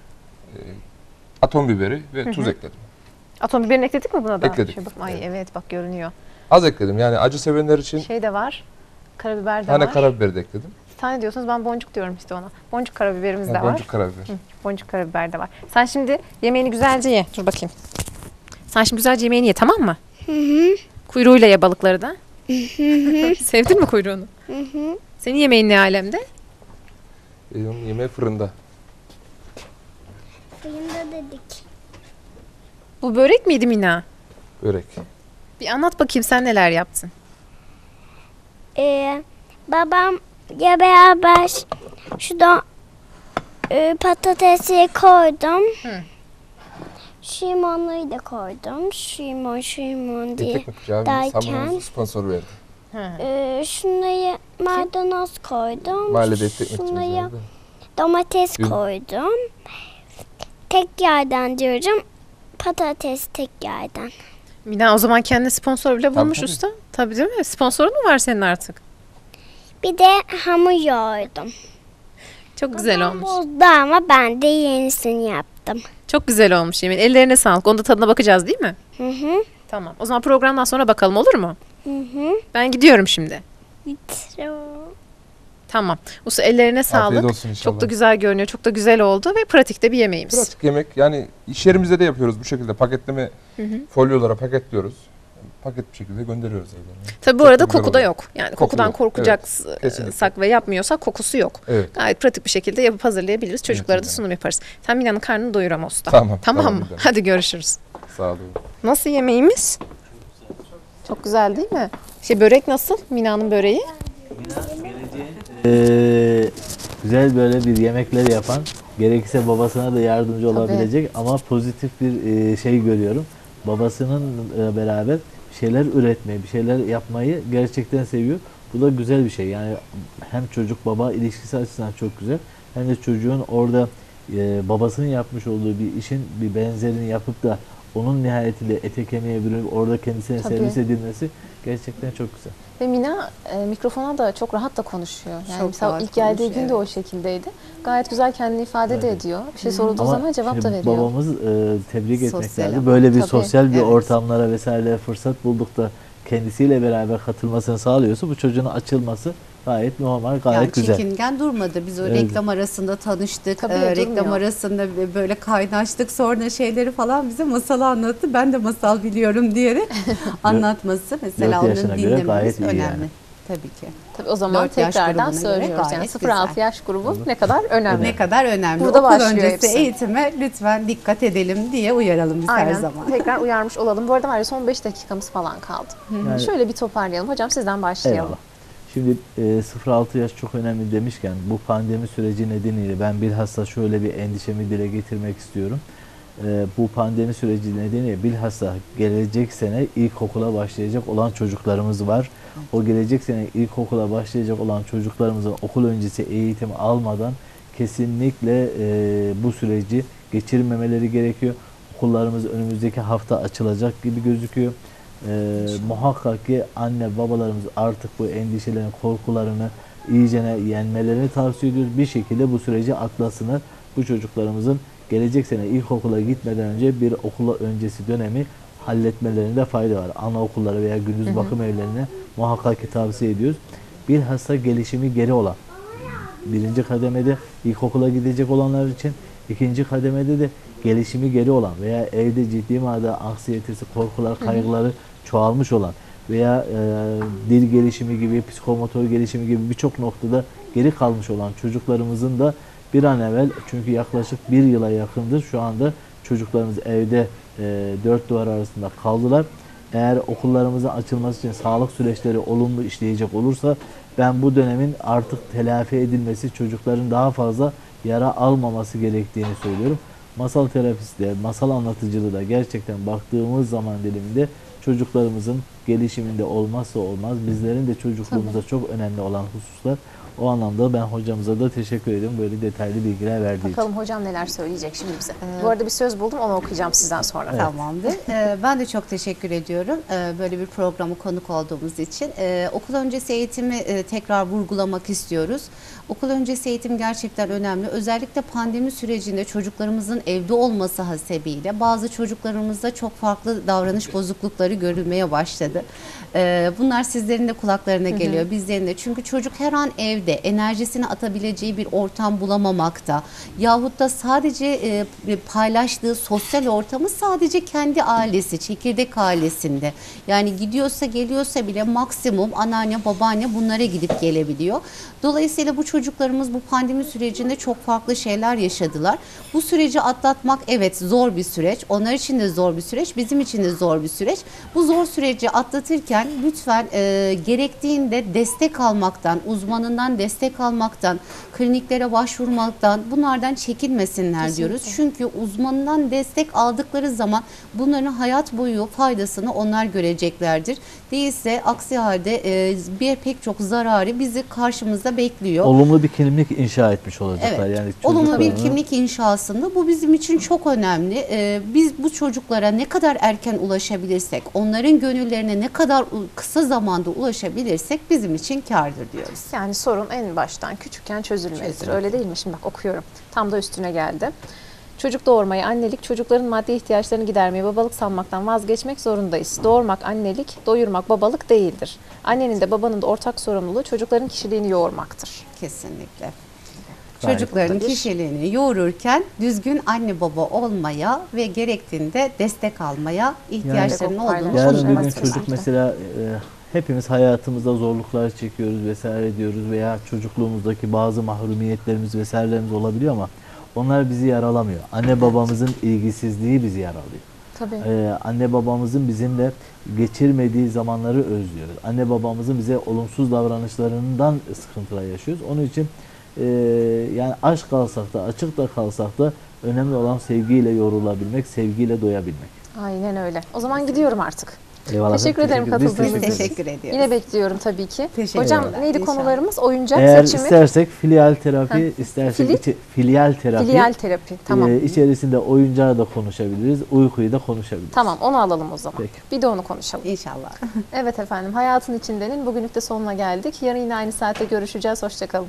atom biberi ve tuz ekledim. Atom biberini ekledik mi buna da? Ekledik. Şöyle bak, ay evet bak görünüyor. Az ekledim. Yani acı sevenler için Şey de var. Karabiber de tane var. karabiberi de ekledim. Tane diyorsunuz, ben boncuk diyorum işte ona. Boncuk karabiberimiz de Yani var. boncuk karabiber. Boncuk karabiber de var. Sen şimdi yemeğini güzelce ye. Dur bakayım. Sen şimdi güzelce yemeğini ye, tamam mı? Kuyruğuyla ye balıkları da. Sevdin mi kuyruğunu? Senin yemeğin ne alemde? Onun yemeği fırında. Fırında dedik. Bu börek miydi Mina? Börek. Bir anlat bakayım, sen neler yaptın? Babam ya beraber şurada patatesi koydum. Şimonluyu da koydum. Şimon diye. Tek mi derken- Samurumuz sponsor verdi. Şunları maydanoz koydum. Mahallede tek mi Şunları verdi. domates Gün- koydum. Tek yerden diyorum. Patates tek yerden. Mina o zaman kendine sponsor bile bulmuş tabii. usta. Tabii değil mi? Sponsorun mu var senin artık? Bir de hamur yoğurdum. Çok güzel olmuş. Bozdu ama ben de yenisini yaptım. Çok güzel olmuş yemin. Ellerine sağlık. Onda tadına bakacağız değil mi? Hı hı. Tamam. O zaman programdan sonra bakalım, olur mu? Hı hı. Ben gidiyorum şimdi. Bitir. Tamam. Usta ellerine sağlık. Afiyet olsun inşallah. Çok da güzel görünüyor. Çok da güzel oldu ve pratikte bir yemeğimiz. Pratik yemek. Yani iş yerimizde de yapıyoruz bu şekilde. Paketleme folyolara paketliyoruz. Paket bir şekilde gönderiyoruz evlerine. Tabii bu Çok arada da güzel koku da oluyor. yok. Yani Koku kokudan yok. korkacaksak ve yapmıyorsak kokusu yok. Evet. Gayet pratik bir şekilde yapıp hazırlayabiliriz. Çocuklara da Evet. sunum yaparız. Sen Mina'nın karnını doyur ama usta. Tamam, Tamam tamam mı? güzel. Hadi görüşürüz. Sağ olun. Nasıl yemeğimiz? Çok güzel değil mi? Börek nasıl? Mina'nın böreği. Güzel böyle bir yemekler yapan, gerekirse babasına da yardımcı olabilecek ama pozitif bir şey görüyorum. Babasının beraber bir şeyler üretmeyi, bir şeyler yapmayı gerçekten seviyor. Bu da güzel bir şey. Yani hem çocuk baba ilişkisi açısından çok güzel. Hem de çocuğun orada babasının yapmış olduğu bir işin bir benzerini yapıp da onun nihayetinde ete kemiğe bürünüp orada kendisine Tabii. servis edilmesi gerçekten çok güzel. Ve Mina mikrofona da çok rahat da konuşuyor. Yani Çok mesela rahat ilk geldiği konuşuyor, gün de o evet. şekildeydi. Gayet güzel kendini ifade de Evet. ediyor. Bir şey sorulduğu Ama zaman cevap da şimdi veriyor. babamız tebrik etmek Sosyal lazım. ama. Böyle bir Tabii, sosyal bir evet. ortamlara vesaire fırsat bulduk da kendisiyle beraber katılmasını sağlıyorsa bu çocuğun açılması gayet normal, gayet Yani güzel. çekingen durmadı. Biz o Evet. reklam arasında tanıştık. Tabii, Reklam durmuyor. arasında böyle kaynaştık. Sonra şeyleri falan bize masalı anlattı. Ben de masal biliyorum diyerek anlatması. Mesela 4 onu yaşına göre dinlememiz gayet iyi önemli. yani. Tabii ki. Tabii o zaman 4 yaş tekrardan grubuna göre söylüyoruz. Yani gayet 0-6 güzel. yaş grubu ne kadar önemli. Ne kadar önemli. Burada Okul başlıyor öncesi hepsi. eğitime lütfen dikkat edelim diye uyaralım biz her Aynen. zaman. Tekrar uyarmış olalım. Bu arada var ya son 5 dakikamız falan kaldı. Yani- Şöyle bir toparlayalım. Hocam sizden başlayalım. Eyvallah. Şimdi 0-6 yaş çok önemli demişken bu pandemi süreci nedeniyle ben bilhassa şöyle bir endişemi dile getirmek istiyorum. Bu pandemi süreci nedeniyle bilhassa gelecek sene ilkokula başlayacak olan çocuklarımız var. O gelecek sene ilkokula başlayacak olan çocuklarımızın okul öncesi eğitim almadan kesinlikle bu süreci geçirmemeleri gerekiyor. Okullarımız önümüzdeki hafta açılacak gibi gözüküyor. Muhakkak ki anne babalarımız artık bu endişelerin, korkularını iyicene yenmelerini tavsiye ediyoruz. Bir şekilde bu süreci atlasınlar. Bu çocuklarımızın gelecek sene ilkokula gitmeden önce bir okula öncesi dönemi halletmelerinde fayda var. Anaokulları veya gündüz bakım evlerine muhakkak ki tavsiye ediyoruz. Bilhassa gelişimi geri olan birinci kademede ilkokula gidecek olanlar için, ikinci kademede de gelişimi geri olan veya evde ciddi manada anksiyetesi, korkular, kaygıları çoğalmış olan veya dil gelişimi gibi, psikomotor gelişimi gibi birçok noktada geri kalmış olan çocuklarımızın da bir an evvel, çünkü yaklaşık bir yıla yakındır şu anda çocuklarımız evde dört duvar arasında kaldılar. Eğer okullarımızın açılması için sağlık süreçleri olumlu işleyecek olursa ben bu dönemin artık telafi edilmesi, çocukların daha fazla yara almaması gerektiğini söylüyorum. Masal terapisi de, masal anlatıcılığı da gerçekten baktığımız zaman diliminde çocuklarımızın gelişiminde olmazsa olmaz. Bizlerin de çocukluğumuzda çok önemli olan hususlar. O anlamda ben hocamıza da teşekkür ediyorum böyle detaylı bilgiler verdiği için. Bakalım hocam neler söyleyecek şimdi bize. Bu arada bir söz buldum, onu okuyacağım sizden sonra. Evet. Tamamdır. Ben de çok teşekkür ediyorum böyle bir programı konuk olduğumuz için. Okul öncesi eğitimi tekrar vurgulamak istiyoruz. Okul öncesi eğitim gerçekten önemli. Özellikle pandemi sürecinde çocuklarımızın evde olması hasebiyle bazı çocuklarımızda çok farklı davranış bozuklukları görülmeye başladı. Bunlar sizlerin de kulaklarına geliyor, bizlerin de. Çünkü çocuk her an evde enerjisini atabileceği bir ortam bulamamakta. Yahut da sadece paylaştığı sosyal ortamı sadece kendi ailesi, çekirdek ailesinde. Yani gidiyorsa geliyorsa bile maksimum anneanne, babaanne bunlara gidip gelebiliyor. Dolayısıyla bu çocuklarımız bu pandemi sürecinde çok farklı şeyler yaşadılar. Bu süreci atlatmak evet zor bir süreç. Onlar için de zor bir süreç, bizim için de zor bir süreç. Bu zor süreci atlatırken lütfen gerektiğinde destek almaktan, uzmanından destek almaktan, kliniklere başvurmaktan bunlardan çekinmesinler Kesinlikle. diyoruz. Çünkü uzmanından destek aldıkları zaman bunların hayat boyu faydasını onlar göreceklerdir. Değilse aksi halde pek çok zararı bizi karşımızda bekliyor. Olumlu bir kimlik inşa etmiş olacaklar. Evet. Yani Olumlu bir çocuklarını- kimlik inşasında bu bizim için çok önemli. Biz bu çocuklara ne kadar erken ulaşabilirsek, onların gönüllerine ne kadar kısa zamanda ulaşabilirsek bizim için kârdır diyoruz. Yani sorun en baştan küçükken çözülmelidir. Kesinlikle. Öyle değil mi? Şimdi bak okuyorum. Tam da üstüne geldi. Çocuk doğurmayı, annelik, çocukların maddi ihtiyaçlarını gidermeyi, babalık sanmaktan vazgeçmek zorundayız. Doğurmak annelik, doyurmak babalık değildir. Annenin de babanın da ortak sorumluluğu çocukların kişiliğini yoğurmaktır. Kesinlikle. Gayet Çocukların tabii. kişiliğini yoğururken düzgün anne baba olmaya ve gerektiğinde destek almaya ihtiyaçlarının Yani- olduğunu Yarın bir gün unutmamak Kesinlikle. çocuk mesela hepimiz hayatımızda zorluklar çekiyoruz vesaire diyoruz veya çocukluğumuzdaki bazı mahrumiyetlerimiz vesairelerimiz olabiliyor ama onlar bizi yaralamıyor. Anne babamızın ilgisizliği bizi yaralıyor. Tabii. Anne babamızın bizimle geçirmediği zamanları özlüyoruz. Anne babamızın bize olumsuz davranışlarından sıkıntılar yaşıyoruz. Onun için yani aç kalsak da açık da kalsak da önemli olan sevgiyle yorulabilmek, sevgiyle doyabilmek. Aynen öyle. O zaman gidiyorum artık. Eyvallah. Teşekkür ederim Biz katıldığınız Biz için. ederiz. teşekkür ediyoruz. Yine bekliyorum tabii ki. Teşekkür Hocam ederim. neydi İnşallah. konularımız? Oyuncak Eğer seçimi, istersek filial terapi, istersek Fili- filial terapi. filial terapi. Tamam. İçerisinde oyuncağı da konuşabiliriz, uykuyu da konuşabiliriz. Tamam, onu alalım o zaman. Peki. Bir de onu konuşalım. İnşallah. Evet efendim, Hayatın İçinde'nin bugünlük de sonuna geldik. Yarın yine aynı saatte görüşeceğiz. Hoşçakalın.